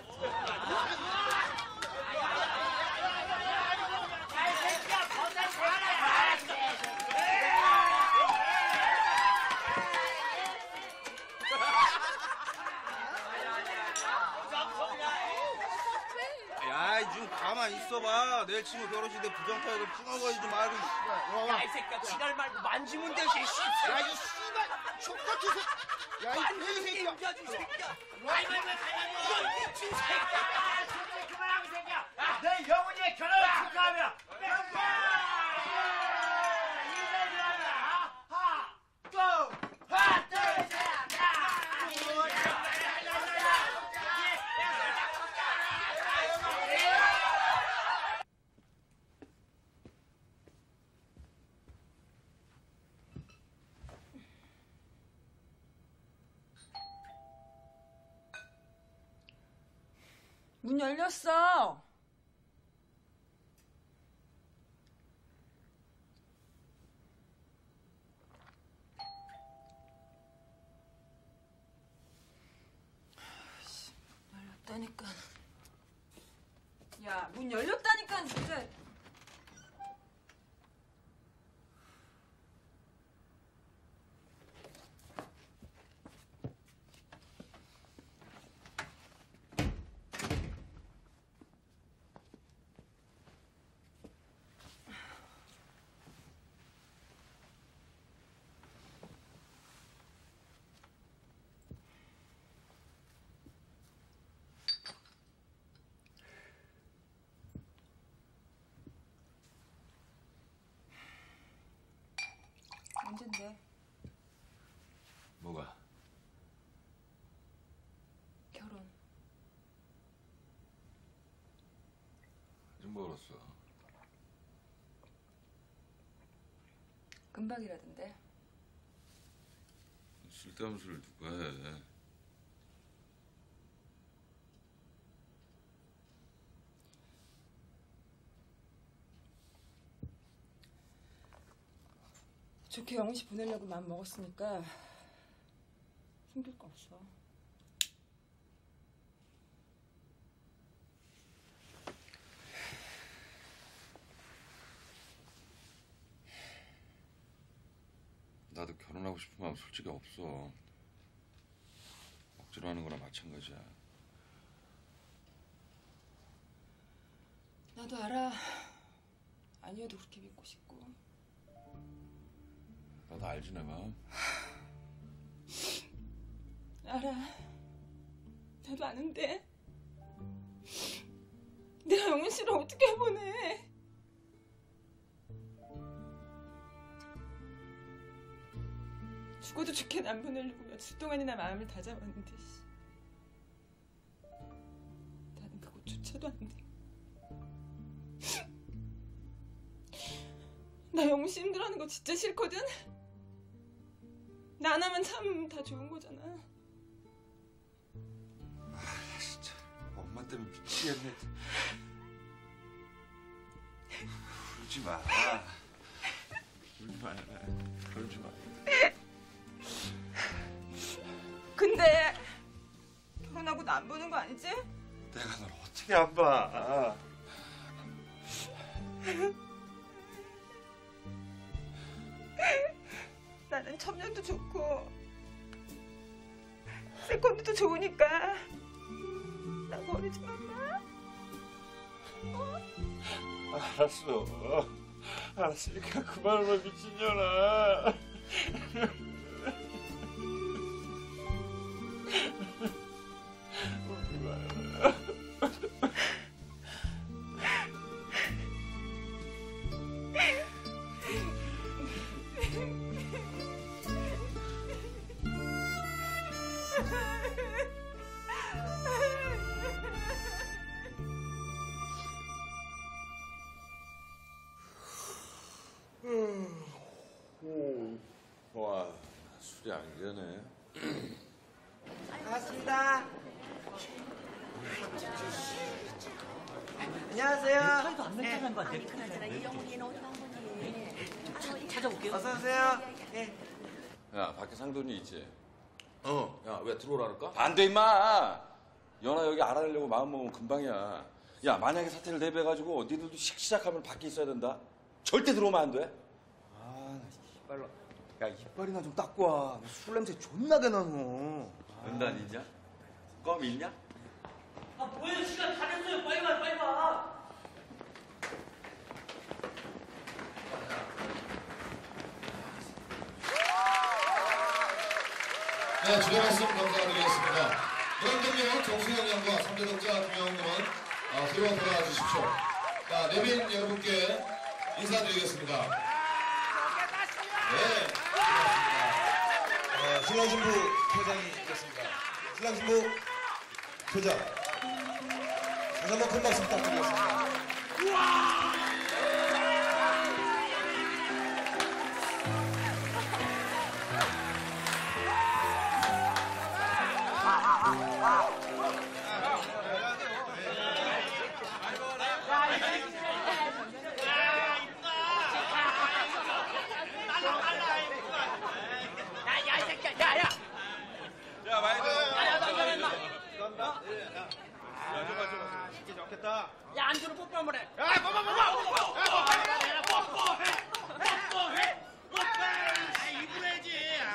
[SPEAKER 14] 야, 이 새끼야, 거기다
[SPEAKER 4] 야, 좀 가만 있어봐. 내일 친구 결혼식인데 부정타이로 찡얼거리지 말고.
[SPEAKER 14] 야, 이 새끼야, 지랄 말고 만지면 되지, 씨!
[SPEAKER 4] 야, 이 씨발, 족같은 새끼. 야, 이 새끼야.
[SPEAKER 14] 이 새끼야. 와이, 와이, 와이, 이거 미친 새끼야. 정말 그만하고, 이 새끼야. 내 영훈이의 결혼을 축하하며. 하나, 둘, 하나, 둘, 셋,
[SPEAKER 3] 문 열렸어. 열렸다니까. 야, 문 열렸다니까 진짜. 언젠데?
[SPEAKER 8] 뭐가?
[SPEAKER 3] 결혼.
[SPEAKER 8] 아직 멀었어.
[SPEAKER 3] 금방이라던데.
[SPEAKER 8] 쓸데없는 소리를 누가 해.
[SPEAKER 3] 좋게 영훈 씨 보내려고 마음 먹었으니까 숨길 거 없어.
[SPEAKER 8] 나도 결혼하고 싶은 마음 솔직히 없어. 억지로 하는 거나 마찬가지야.
[SPEAKER 3] 나도 알아. 아니어도 그렇게 믿고 싶고.
[SPEAKER 8] 나도 알지 내 마음.
[SPEAKER 3] 알아. 나도 아는데. 내가 영훈 씨를 어떻게 보내? 죽어도 좋게 안 보내려고 며칠 동안이나 마음을 다잡았는데 씨. 나는 그것조차도 안 돼. 나 영훈 씨 힘들어하는 거 진짜 싫거든? 나 하나만 참 다 좋은 거잖아.
[SPEAKER 8] 아 진짜 엄마 때문에 미치겠네. 울지 마. 울지 마. 울지 마.
[SPEAKER 3] 근데 결혼하고 나 안 보는 거 아니지?
[SPEAKER 8] 내가 널 어떻게 안 봐?
[SPEAKER 3] 나는 첩년도 좋고 세컨드도 좋으니까 나 버리지 마. 어?
[SPEAKER 8] 알았어. 알았으니까 그만해봐 미친년아. 울지 마. 술이 아니려네.
[SPEAKER 18] 반갑습니다. 안녕하세요.
[SPEAKER 11] 차이도 안 맺히는 거 찾아볼게요.
[SPEAKER 18] 어서 오세요. 예.
[SPEAKER 8] 야, 밖에 상돈이 있지? 어. 야, 왜 들어오라 그럴까? 반대, 임마! 연아 여기 알아내려고 마음먹으면 금방이야. 야, 만약에 사태를 대비해가지고 니들도 식 시작하면 밖에 있어야 된다. 절대 들어오면 안 돼.
[SPEAKER 4] 아, 나 이빨로. 야, 이빨이나 좀 닦고 와. 술 냄새 존나게 나노.
[SPEAKER 8] 은단 있냐? 껌 있냐?
[SPEAKER 14] 아 뭐야 시간 다 됐어요. 빨리 와 빨리 와.
[SPEAKER 21] 네, 주례 말씀 감사드리겠습니다. 이번 경기는 정수영 양과 삼 대 덕자 김영웅님은 어, 뒤로 돌아와 주십시오. 자, 내빈 여러분께 인사드리겠습니다. 네, 고맙습니다. 어, 신랑 신부 표장이 있겠습니다. 신랑 신부 표장. 다시 한번 큰 박수 부탁드리겠습니다.
[SPEAKER 14] 야 안주로 뽀뽀 한번 해.
[SPEAKER 21] 야, 뽀뽀, 뽀뽀, 뽀뽀, 뽀뽀,
[SPEAKER 14] 뽀뽀해, 뽀뽀해, 뽀뽀해. 아 입으로 해야지.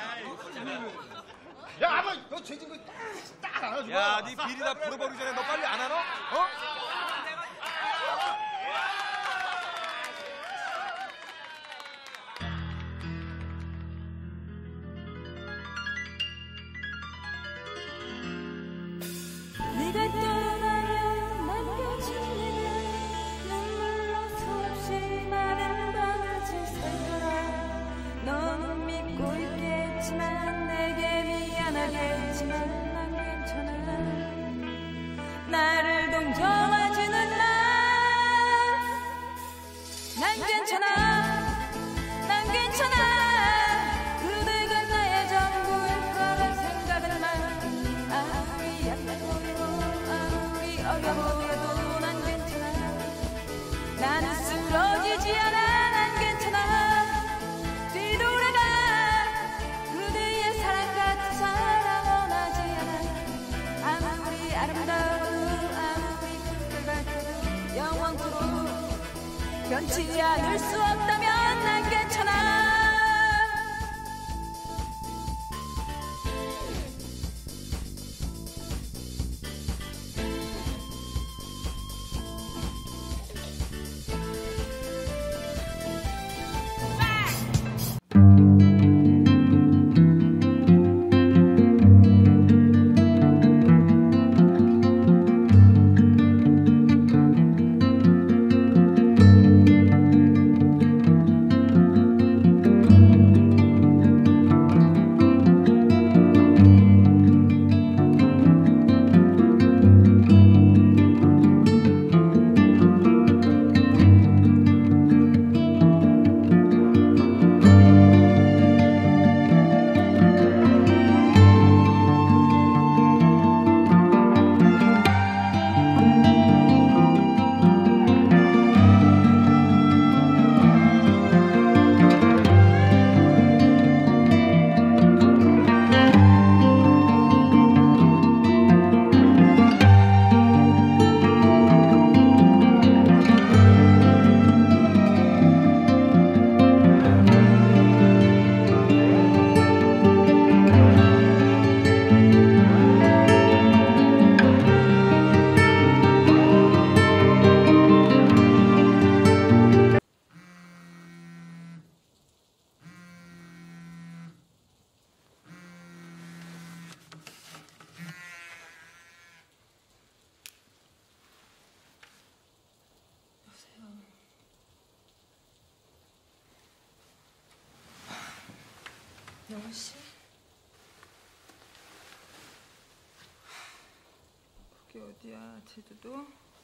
[SPEAKER 21] 야, 아마 너 죄진 거 딱 알아줘.
[SPEAKER 4] 야, 네 비리 다 불어버리기 전에 너 빨리 안 하노? 어?
[SPEAKER 3] 네가 떠나면 남겨진 내가 눈물로 수없이 많은 밤을 새거라. 너는 믿고 있겠지만 내게 미안하겠지만 난 괜찮아. 나를 동정해주는 난 괜찮아. 난 괜찮아. 그대가 나의 전부일 거란 생각은 마. 아무리 약해 보이고 아무리 어려 보여도 난 괜찮아. 나는 쓰러지지 않아. 난 괜찮아. 뒤돌아가. 그대의 사랑 같은 사랑 원하지 않아. 아무리 아름다워도 아무리 그걸 밝혀도 영원토록 변치 않을 수 없다면 난 괜찮아. 영우 씨, 거기 어디야? 제주도?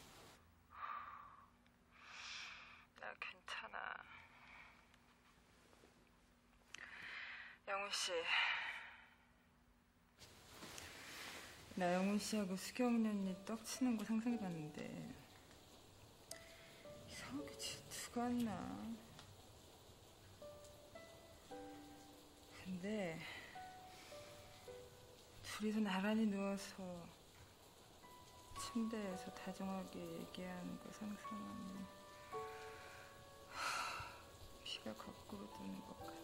[SPEAKER 3] 나 괜찮아. 영우 씨, 나 영훈 씨하고 수경이 언니 떡치는 거 상상해봤는데 이상하게 질투가 안 나. 근데 둘이서 나란히 누워서 침대에서 다정하게 얘기하는 거 상상하면 하, 피가 거꾸로 도는 것 같아.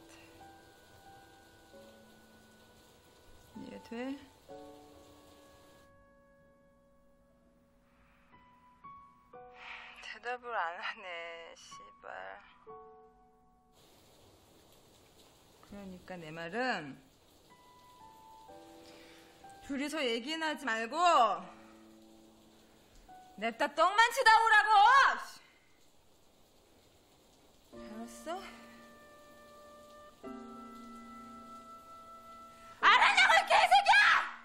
[SPEAKER 3] 이해돼? 대답을 안 하네, 씨발. 그러니까 내 말은 둘이서 얘기는 하지 말고 냅다 떡만 치다 오라고! 알았어? 알았냐고, 이 개새끼야!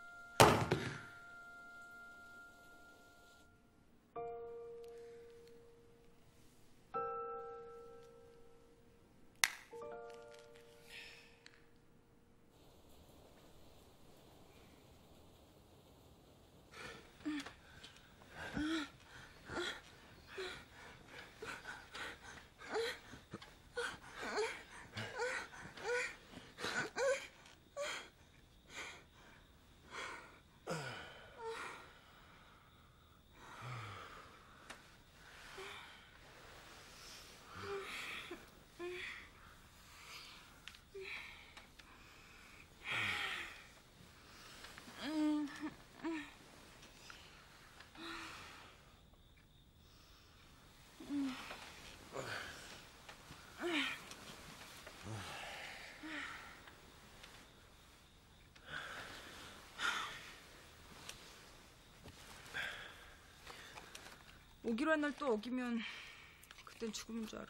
[SPEAKER 3] 오기로 한 날 또 어기면 그땐 죽음인 줄 알아.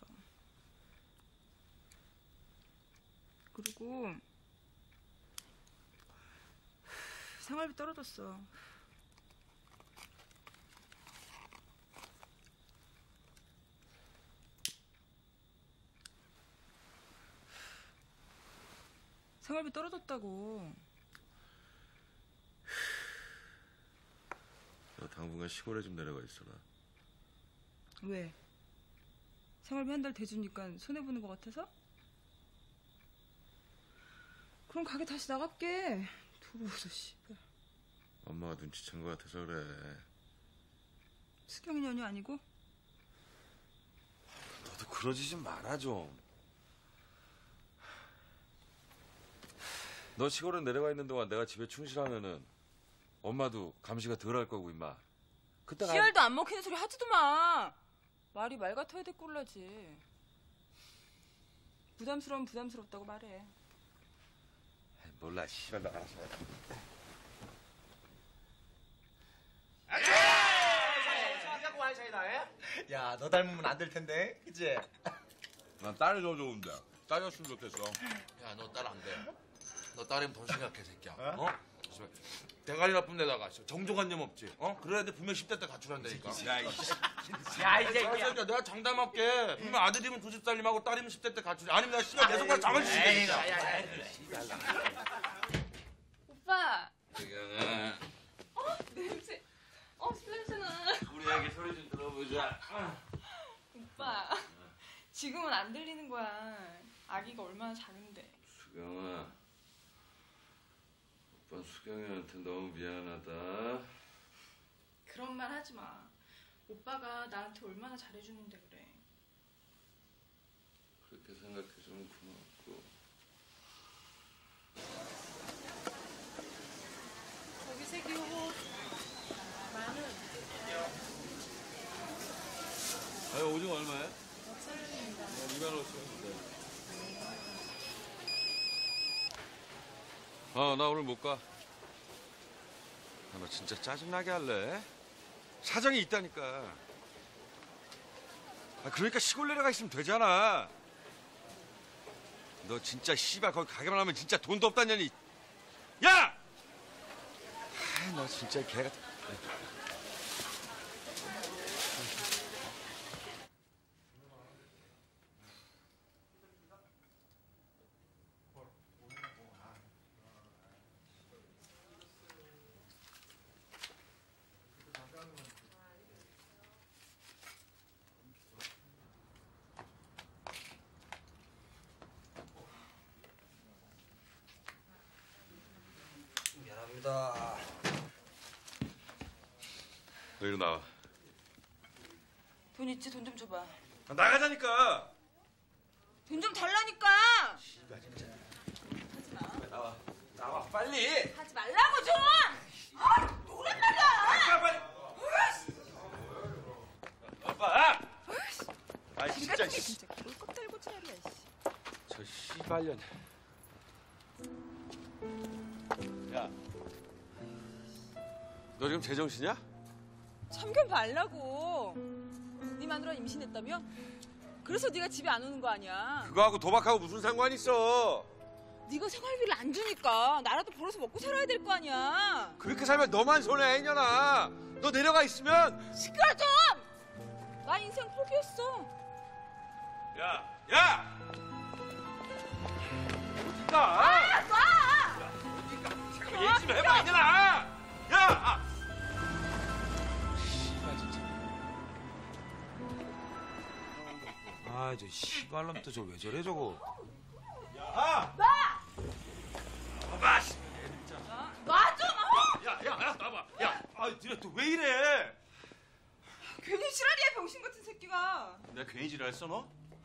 [SPEAKER 3] 그리고 생활비 떨어졌어. 생활비 떨어졌다고.
[SPEAKER 8] 너 당분간 시골에 좀 내려가 있어라.
[SPEAKER 3] 왜? 생활비 한 달 대주니까 손해보는 것 같아서? 그럼 가게 다시 나갈게. 들어오서 씨발.
[SPEAKER 8] 엄마가 눈치챈 것 같아서 그래.
[SPEAKER 3] 수경이 년이 아니고?
[SPEAKER 8] 너도 그러지 좀 말아 좀. 너 시골에 내려가 있는 동안 내가 집에 충실하면은 엄마도 감시가 덜 할 거고 임마. 그때
[SPEAKER 3] 씨알도 안 먹히는 소리 하지도 마. 말이 말 같아야 될 꼴라지. 부담스러우면 부담스럽다고 말해.
[SPEAKER 8] 몰라 씨발 나 알아서 해.
[SPEAKER 11] 야, 너 닮으면 안 될 텐데, 그치?
[SPEAKER 8] 난 딸이 더 좋은데. 딸이었으면 좋겠어.
[SPEAKER 17] 야, 너 딸 안 돼. 너 딸이면 더 심각해, 새끼야. 어? 대가리 나쁜 데다가 정조관념 없지. 어? 그래야 돼 분명 십 대 때 가출한다니까.
[SPEAKER 11] 야, 이
[SPEAKER 17] 야, 이 새끼야. 내가 장담할게. 분명 아들이면 구십 살림하고 딸이면 십 대 때 가출해. 아니면 내가 씨발 내 손가락 장을 치겠다.
[SPEAKER 9] 오빠.
[SPEAKER 17] 지경아.
[SPEAKER 9] 어? 냄새. 어, 술 냄새나.
[SPEAKER 17] 우리 애기 소리 좀 들어보자.
[SPEAKER 9] 오빠. 지금은 안 들리는 거야. 아기가 얼마나 작은데.
[SPEAKER 8] 수경아. 오빠 수경이한테 너무 미안하다.
[SPEAKER 9] 그런 말 하지 마. 오빠가 나한테 얼마나 잘해주는데 그래.
[SPEAKER 8] 그렇게 생각해주면 고맙고.
[SPEAKER 10] 저기 새끼 요거 마늘.
[SPEAKER 8] 아니 오징어 얼마야?
[SPEAKER 10] 오천 원입니다.
[SPEAKER 8] 이만 오천 원인데. 어, 나 오늘 못 가. 아, 너 진짜 짜증나게 할래? 사정이 있다니까. 아, 그러니까 시골 내려가 있으면 되잖아. 너 진짜 씨발 거기 가게만 하면 진짜 돈도 없다냐니. 야! 아, 너 진짜 개 같은. 이리 나와.
[SPEAKER 3] 돈 있지? 돈 좀 줘봐.
[SPEAKER 8] 아, 나가자니까.
[SPEAKER 3] 돈 좀 달라니까.
[SPEAKER 8] 나와. 나와 빨리.
[SPEAKER 3] 하지 말라고 좀. 아, 노란 말이야.
[SPEAKER 8] 아빠 빨리. 아빠.
[SPEAKER 3] 아,
[SPEAKER 8] 진짜.
[SPEAKER 3] 진짜 기분 껍 달고 지랄이야.
[SPEAKER 8] 저 씨발년. 야. 너 지금 제정신이야?
[SPEAKER 3] 참견 말라고. 네 마누라 임신했다며? 그래서 네가 집에 안 오는 거 아니야?
[SPEAKER 8] 그거하고 도박하고 무슨 상관이 있어?
[SPEAKER 3] 네가 생활비를 안 주니까 나라도 벌어서 먹고 살아야 될 거 아니야.
[SPEAKER 8] 그렇게 살면 너만 손해야 이년아. 너 내려가 있으면.
[SPEAKER 3] 시끄러 좀. 나 인생 포기했어.
[SPEAKER 8] 야, 야! 어디가?
[SPEAKER 3] 아, 놔!
[SPEAKER 8] 어디가? 잠깐 얘기 좀 해봐 이년아. 야! 씨발 진짜. 아, 저 씨발놈 또 저 왜 저래 저거?
[SPEAKER 2] 야!
[SPEAKER 3] 놔!
[SPEAKER 8] 봐봐. 씨.
[SPEAKER 3] 놔 좀. 어?
[SPEAKER 8] 야, 야, 야, 나봐. 야, 아, 니네 또 왜 이래?
[SPEAKER 3] 괜히 지랄이야 병신 같은 새끼가.
[SPEAKER 8] 내가 괜히 지랄했어 너?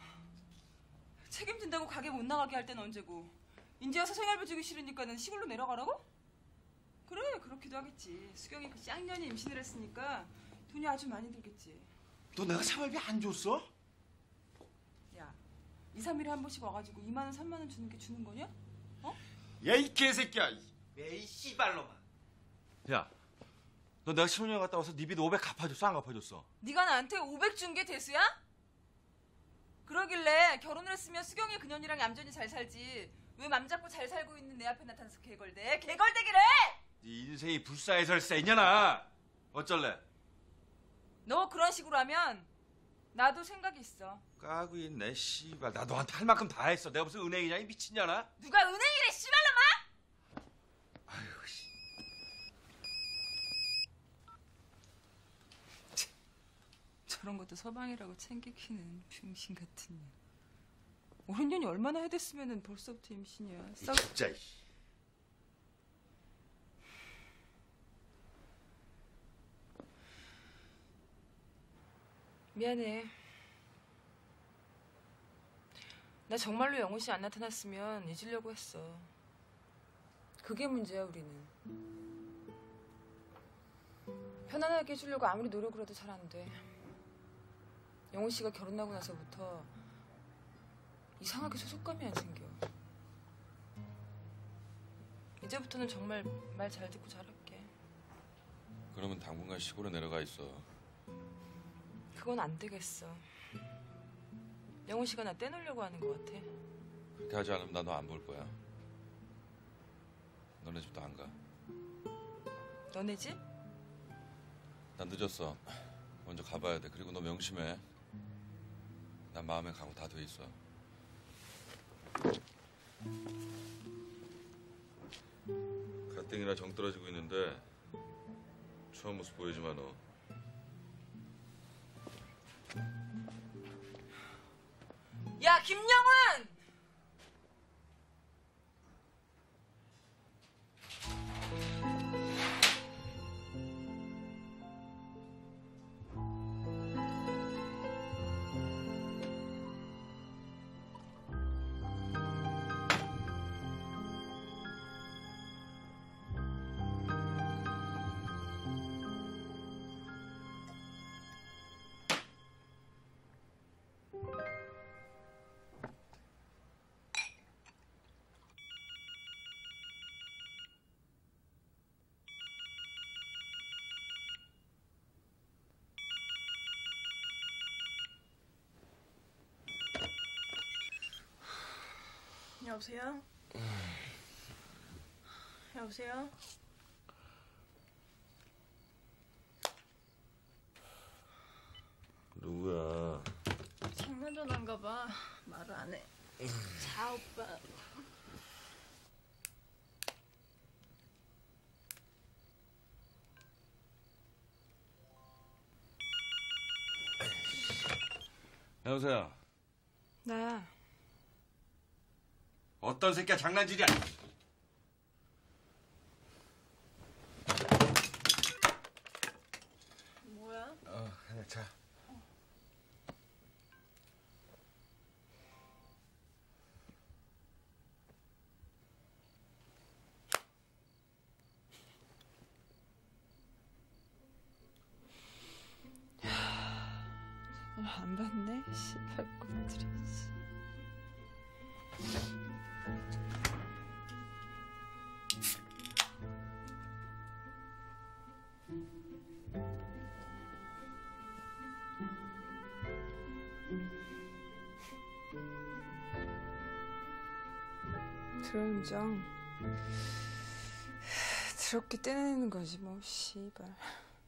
[SPEAKER 3] 책임진다고 가게 못 나가게 할 때는 언제고. 인제 와서 생활비 주기 싫으니까는 시골로 내려가라고? 그래 그렇기도 하겠지. 수경이 그 쌍년이 임신을 했으니까 돈이 아주 많이 들겠지.
[SPEAKER 8] 너 내가 생활비 안 줬어?
[SPEAKER 3] 야, 이, 삼 일에 한 번씩 와가지고 이만 원, 삼만 원 주는 게 주는 거냐? 어?
[SPEAKER 2] 야, 이 개새끼야. 에이, 씨발놈아.
[SPEAKER 8] 야, 너 내가 신혼여행 갔다 와서 네 빚 오백 갚아줬어 안 갚아줬어?
[SPEAKER 3] 네가 나한테 오백 준 게 대수야? 그러길래 결혼을 했으면 수경이 그년이랑 얌전히 잘 살지. 왜 맘 잡고 잘 살고 있는 내 앞에 나타나서 개걸대? 개걸대기래!
[SPEAKER 8] 네 인생이 불사해설세 이년아. 어쩔래?
[SPEAKER 3] 너 그런 식으로 하면 나도 생각이 있어.
[SPEAKER 8] 까고 있네 씨발. 나 너한테 할 만큼 다 했어. 내가 무슨 은행이냐 이 미친년아?
[SPEAKER 3] 누가 은행이래 씨발놈아!
[SPEAKER 8] 아이고 씨.
[SPEAKER 3] 저런 것도 서방이라고 챙기키는 병신 같은 년. 오 년이 얼마나 해댔으면 벌써부터 임신이야. 싹...
[SPEAKER 8] 진짜.
[SPEAKER 3] 미안해. 나 정말로 영호 씨 안 나타났으면 잊으려고 했어. 그게 문제야 우리는. 편안하게 해주려고 아무리 노력을 해도 잘 안 돼. 영호 씨가 결혼하고 나서부터 이상하게 소속감이 안 생겨. 이제부터는 정말 말 잘 듣고 잘할게.
[SPEAKER 8] 그러면 당분간 시골에 내려가 있어.
[SPEAKER 3] 그건 안 되겠어. 영호 씨가 나 떼놓으려고 하는 것 같아.
[SPEAKER 8] 그렇게 하지 않으면 나 너 안 볼 거야. 너네 집도 안 가.
[SPEAKER 3] 너네 집?
[SPEAKER 8] 난 늦었어. 먼저 가봐야 돼. 그리고 너 명심해. 난 마음에 각오 다 돼 있어. 가뜩이나 정 떨어지고 있는데 처음 모습 보이지 마 너.
[SPEAKER 3] 야 김영은!
[SPEAKER 9] 여보세요? 여보세요?
[SPEAKER 8] 누구야?
[SPEAKER 9] 장난 전화인가 봐. 말을 안 해. 자 오빠.
[SPEAKER 8] 여보세요.
[SPEAKER 3] 나야.
[SPEAKER 8] 어떤 새끼야 장난질이야?
[SPEAKER 12] 자.
[SPEAKER 3] 안 봤네? 씨발 것들이. 드럼정 더럽게 떼내는 거지 뭐 씨발.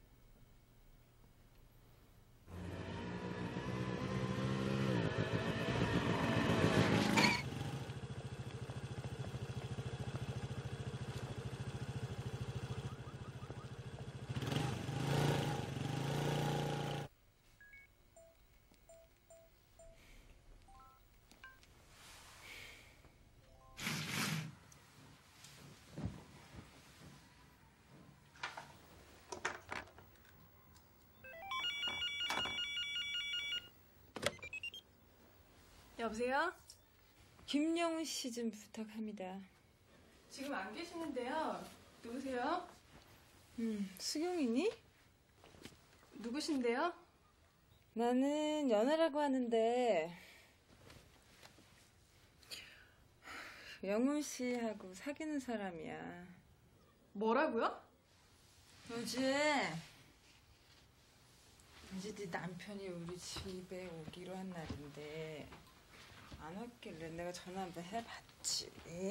[SPEAKER 9] 여보세요?
[SPEAKER 3] 김영훈 씨 좀 부탁합니다.
[SPEAKER 9] 지금 안 계시는데요. 누구세요?
[SPEAKER 3] 음, 수경이니?
[SPEAKER 9] 누구신데요?
[SPEAKER 3] 나는 연아라고 하는데 영훈 씨하고 사귀는 사람이야.
[SPEAKER 9] 뭐라고요?
[SPEAKER 3] 어제 어제 네 남편이 우리 집에 오기로 한 날인데 안 왔길래 내가 전화 한번 해봤지.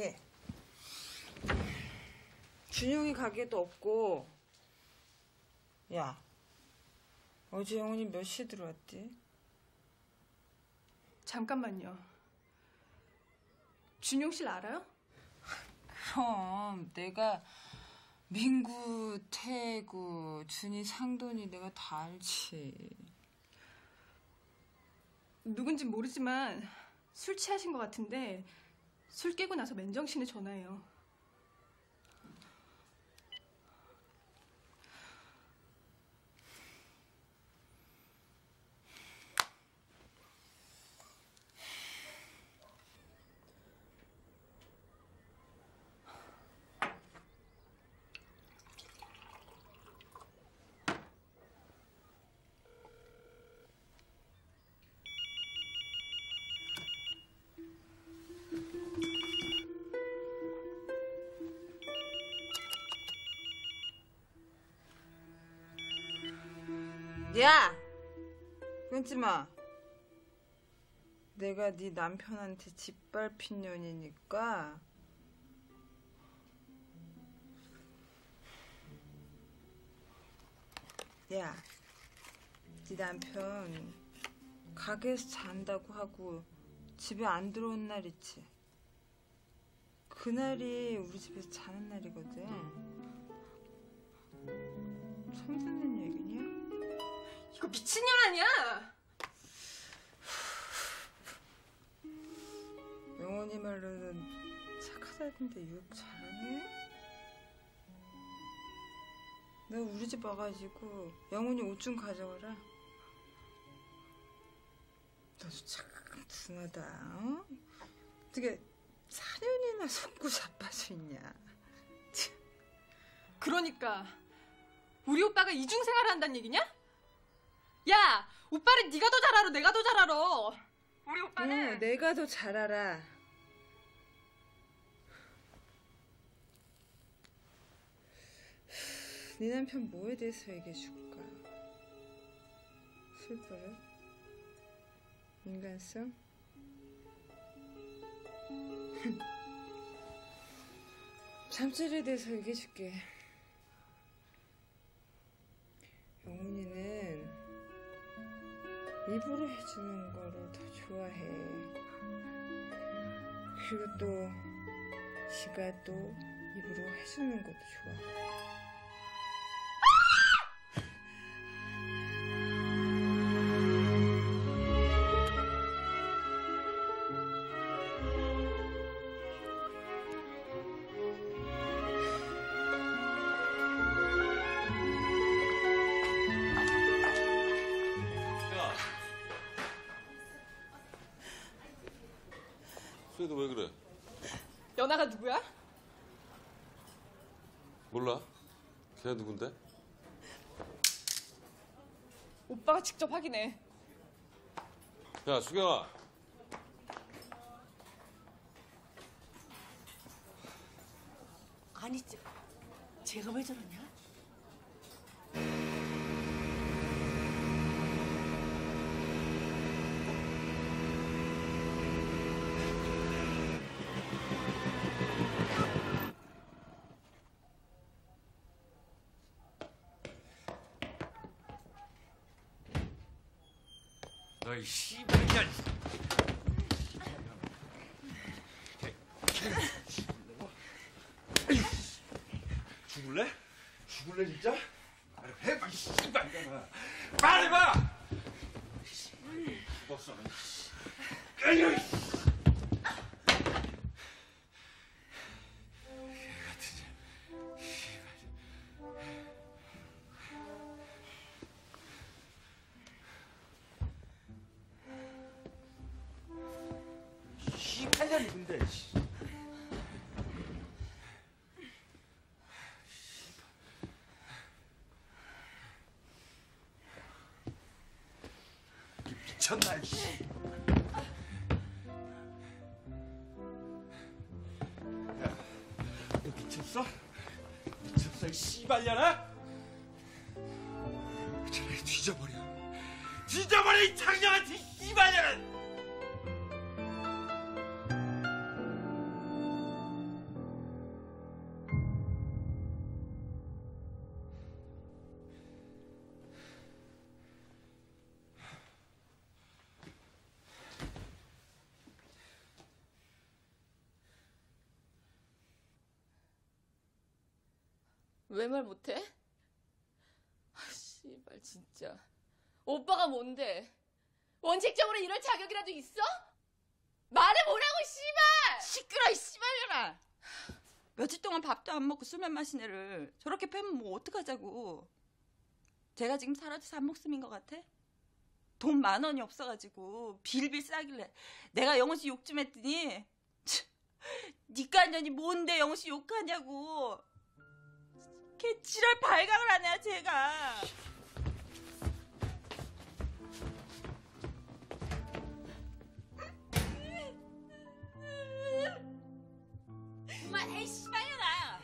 [SPEAKER 3] 준용이 가게도 없고. 야, 어제 영훈이 몇 시에 들어왔지?
[SPEAKER 9] 잠깐만요. 준용 씨를 알아요?
[SPEAKER 3] 그럼 내가 민구, 태구, 준이, 상돈이 내가 다 알지.
[SPEAKER 9] 누군진 모르지만 술 취하신 것 같은데 술 깨고 나서 맨정신에 전화해요.
[SPEAKER 3] 야! 끊지 마. 내가 네 남편한테 짓밟힌 년이니까 야, 네 남편 가게에서 잔다고 하고 집에 안 들어온 날 있지? 그날이 우리 집에서 자는 날이거든. 처음 듣는 얘기냐?
[SPEAKER 9] 이거 미친년 아니야?
[SPEAKER 3] 영원히 말로는 착하다던데 유혹 잘하네? 내가 우리 집 와가지고 영훈이 옷 좀 가져와라. 너도 참 둔하다. 어? 어떻게 사 년이나 속고 자빠져 있냐.
[SPEAKER 9] 그러니까 우리 오빠가 이중생활을 한다는 얘기냐? 야! 오빠를 네가 더 잘 알아, 내가 더 잘 알아. 우리 오빠는
[SPEAKER 3] 응, 내가 더 잘 알아. 네 남편 뭐에 대해서 얘기해 줄까? 술버릇? 인간성? 잠자리에 대해서 얘기해 줄게. 영훈이는 입으로 해주는 거를 더 좋아해. 그리고 또 지가 또 입으로 해주는 것도 좋아.
[SPEAKER 8] 쟤도 왜 그래?
[SPEAKER 9] 연아가 누구야?
[SPEAKER 8] 몰라. 걔 누군데?
[SPEAKER 9] 오빠가 직접 확인해.
[SPEAKER 8] 야, 수경아.
[SPEAKER 1] 아니, 제, 제가 왜 저러냐?
[SPEAKER 8] 너이 씨발이야. 죽을래? 죽을래 진짜? 말해봐 이 씨발이야. 말해봐. 죽었어. 아유.
[SPEAKER 2] 씨발년이 근데. 미쳤나 씨. 야, 너 미쳤어? 미쳤어 이 씨발년아? 차라리 뒤져버려. 뒤져버려 이 장녀같은 씨발년아.
[SPEAKER 10] 왜 말 못해? 아, 씨발 진짜. 오빠가 뭔데? 원칙적으로 이럴 자격이라도 있어? 말해보라고 씨발!
[SPEAKER 3] 시끄러 이 씨발년아. 며칠 동안 밥도 안 먹고 술만 마신 애를 저렇게 패면 뭐 어떡하자고. 제가 지금 살아도 산목숨인 것 같아? 돈 만 원이 없어가지고 빌빌 싸길래 내가 영호 씨 욕 좀 했더니 니까 년이 뭔데 영호 씨 욕하냐고. 걔 지랄 발각을 하네 제가. 그만해 씨발년아.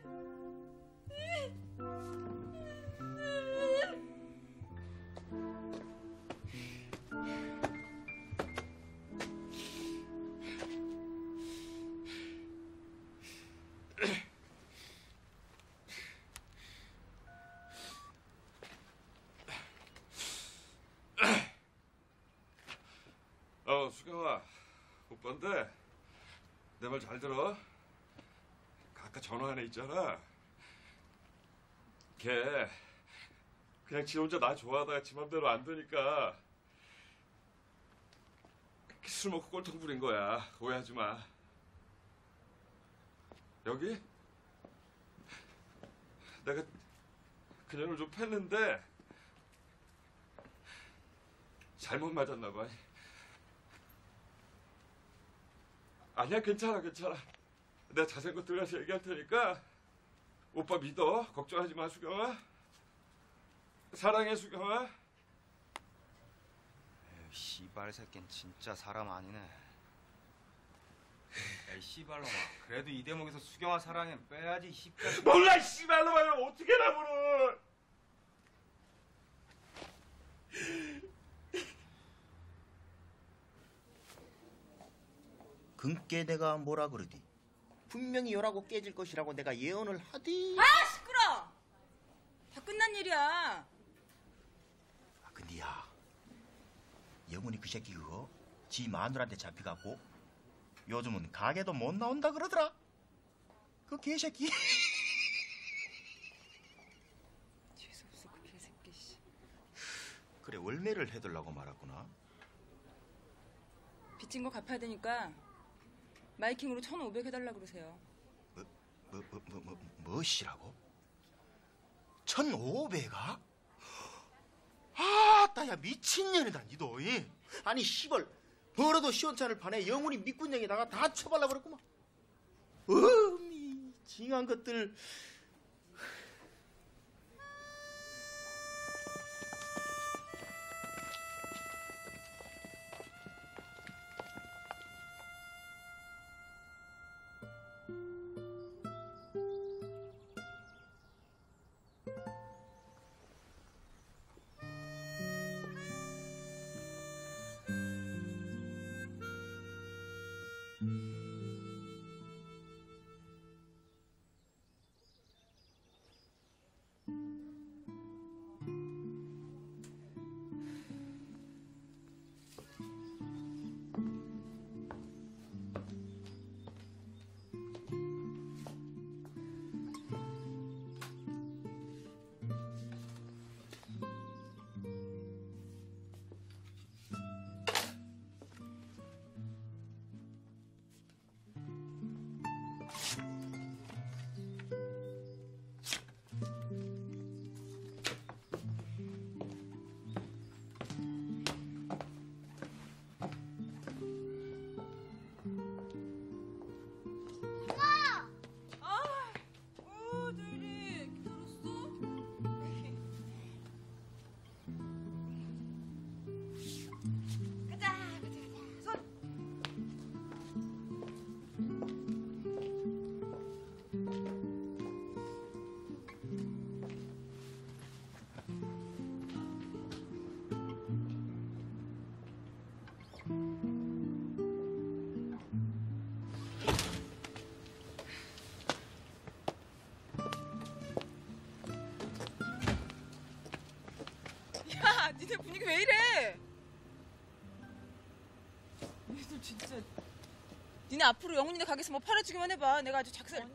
[SPEAKER 8] 어, 수경아. 오빠인데 내 말 잘 들어. 아까 전화한 애 있잖아. 걔 그냥 지 혼자 나 좋아하다가 지 맘대로 안 되니까 술 먹고 꼴통 부린 거야. 오해하지 마. 여기? 내가 그녀를 좀 팼는데 잘못 맞았나 봐. 아니야, 괜찮아, 괜찮아. 내가 자세히 들어가서 얘기할 테니까 오빠 믿어. 걱정하지 마, 수경아. 사랑해, 수경아.
[SPEAKER 4] 에이, 씨발 새끼는 진짜 사람 아니네. 에이 씨발놈아. 그래도 이 대목에서 수경아 사랑해 빼야지 씨발.
[SPEAKER 8] 몰라 씨발놈아. 이걸 어떻게 나무는.
[SPEAKER 7] 금께 내가 뭐라 그러디? 분명히 열하고 깨질 것이라고 내가 예언을 하디.
[SPEAKER 3] 아 시끄러. 다 끝난 일이야.
[SPEAKER 7] 아, 근데 야, 영훈이 그 새끼 그거 지 마누라한테 잡혀갖고 요즘은 가게도 못 나온다 그러더라. 그 개새끼.
[SPEAKER 3] 재수없어 그 개새끼 씨.
[SPEAKER 7] 그래 월매를 해달라고 말았구나.
[SPEAKER 3] 빚진 거 갚아야 되니까 마이킹으로 천오백 해달라 그러세요.
[SPEAKER 7] 뭐, 뭐, 뭐, 뭐, 뭐, 뭐시라고? 천오백아? 아, 따야 미친년이다, 니도. 이. 아니, 씨발, 벌어도 시원찮을 판에 영훈이 밑군형에다가 다 쳐발라 버렸구만. 어미 징한 것들.
[SPEAKER 3] 야, 니네 분위기 왜 이래? 얘들 진짜. 니네 앞으로 영훈이네 가게에서 뭐 팔아주기만 해봐. 내가 아주 작살.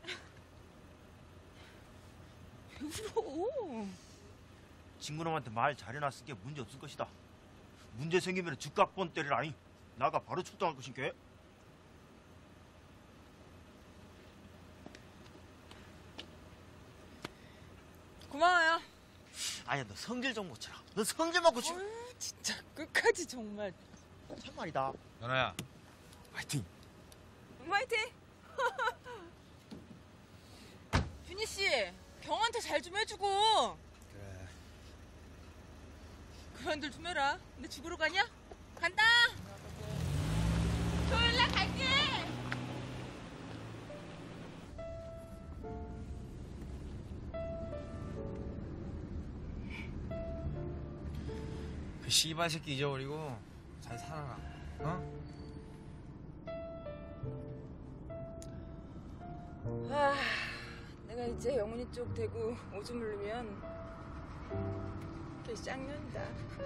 [SPEAKER 3] 왜 울어?
[SPEAKER 7] 친구놈한테 말 잘해놨으니까 문제 없을 것이다. 문제 생기면 즉각본 때리라니. 나가 바로 출동할 것인게.
[SPEAKER 3] 고마워요.
[SPEAKER 7] 아야 너 성질 좀 고쳐라. 너 성질만 고쳐.
[SPEAKER 3] 어휴, 진짜 끝까지 정말.
[SPEAKER 7] 참말이다.
[SPEAKER 12] 연아야.
[SPEAKER 7] 화이팅.
[SPEAKER 3] 화이팅. 준희 씨, 경한테 잘 좀 해주고.
[SPEAKER 12] 그래.
[SPEAKER 3] 그런들 좀 해라. 근데 죽으러 가냐? 간다. 토요일 날 갈게.
[SPEAKER 12] 그 씨발 새끼 잊어버리고 잘 살아라. 어?
[SPEAKER 3] 아, 내가 이제 영훈이 쪽 대고 오줌 누르면 걔 쌍년이다.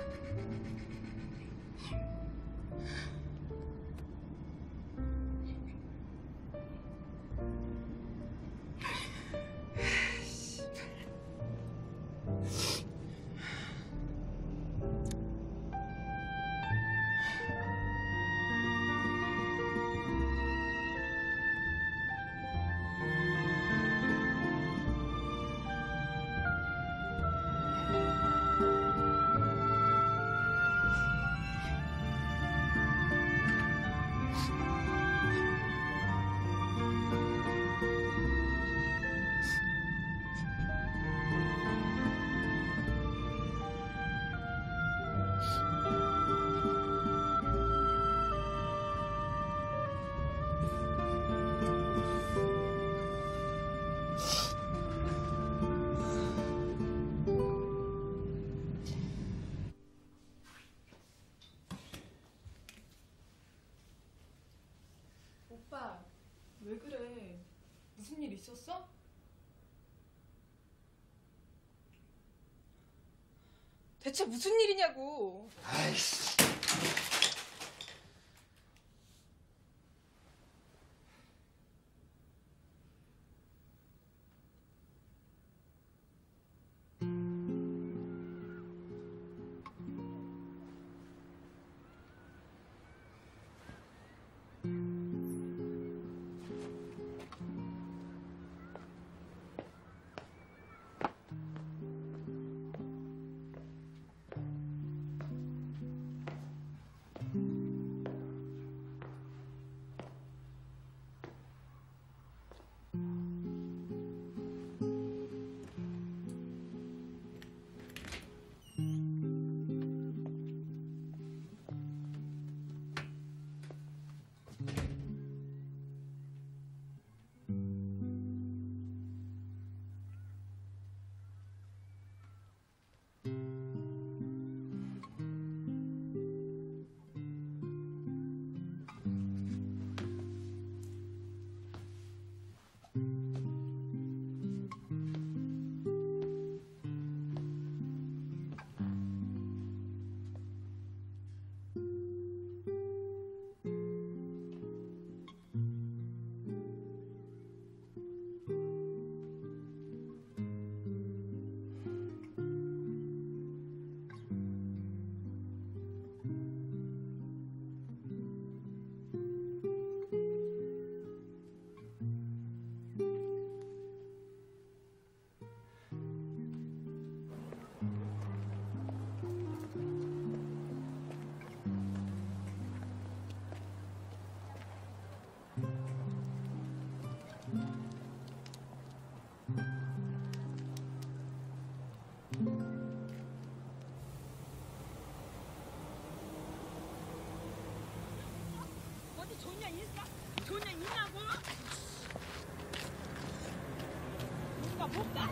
[SPEAKER 9] 오빠, 왜 그래? 무슨 일 있었어?
[SPEAKER 3] 대체 무슨 일이냐고.
[SPEAKER 7] 아이씨.
[SPEAKER 1] 너한테 좋은 년 있어? 좋은 년 있냐고? 뭔가 볼까?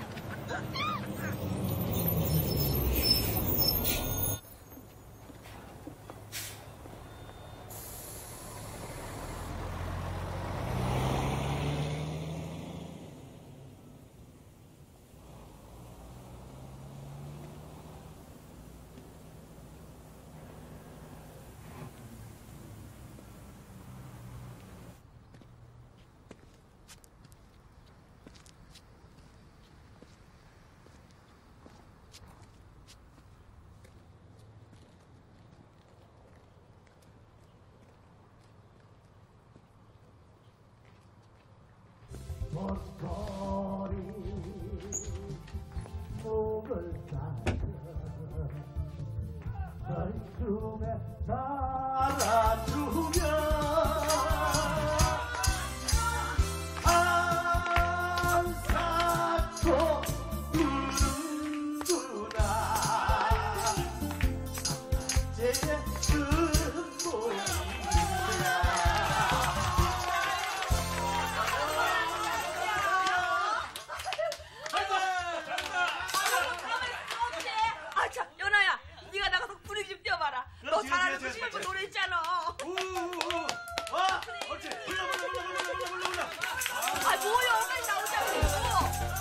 [SPEAKER 6] 목소리 목을 닦아 얼춤에 달아주면 한사코 부르구나 제 듣고
[SPEAKER 1] 너 잘하는 거 노래 있잖아.
[SPEAKER 6] 우우우. 와, 옳지. 불러 불러 불러 불러 불러 불러 불러.
[SPEAKER 1] 아 뭐야, 빨리 나오자고.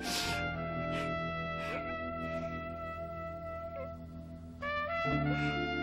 [SPEAKER 6] Thank you.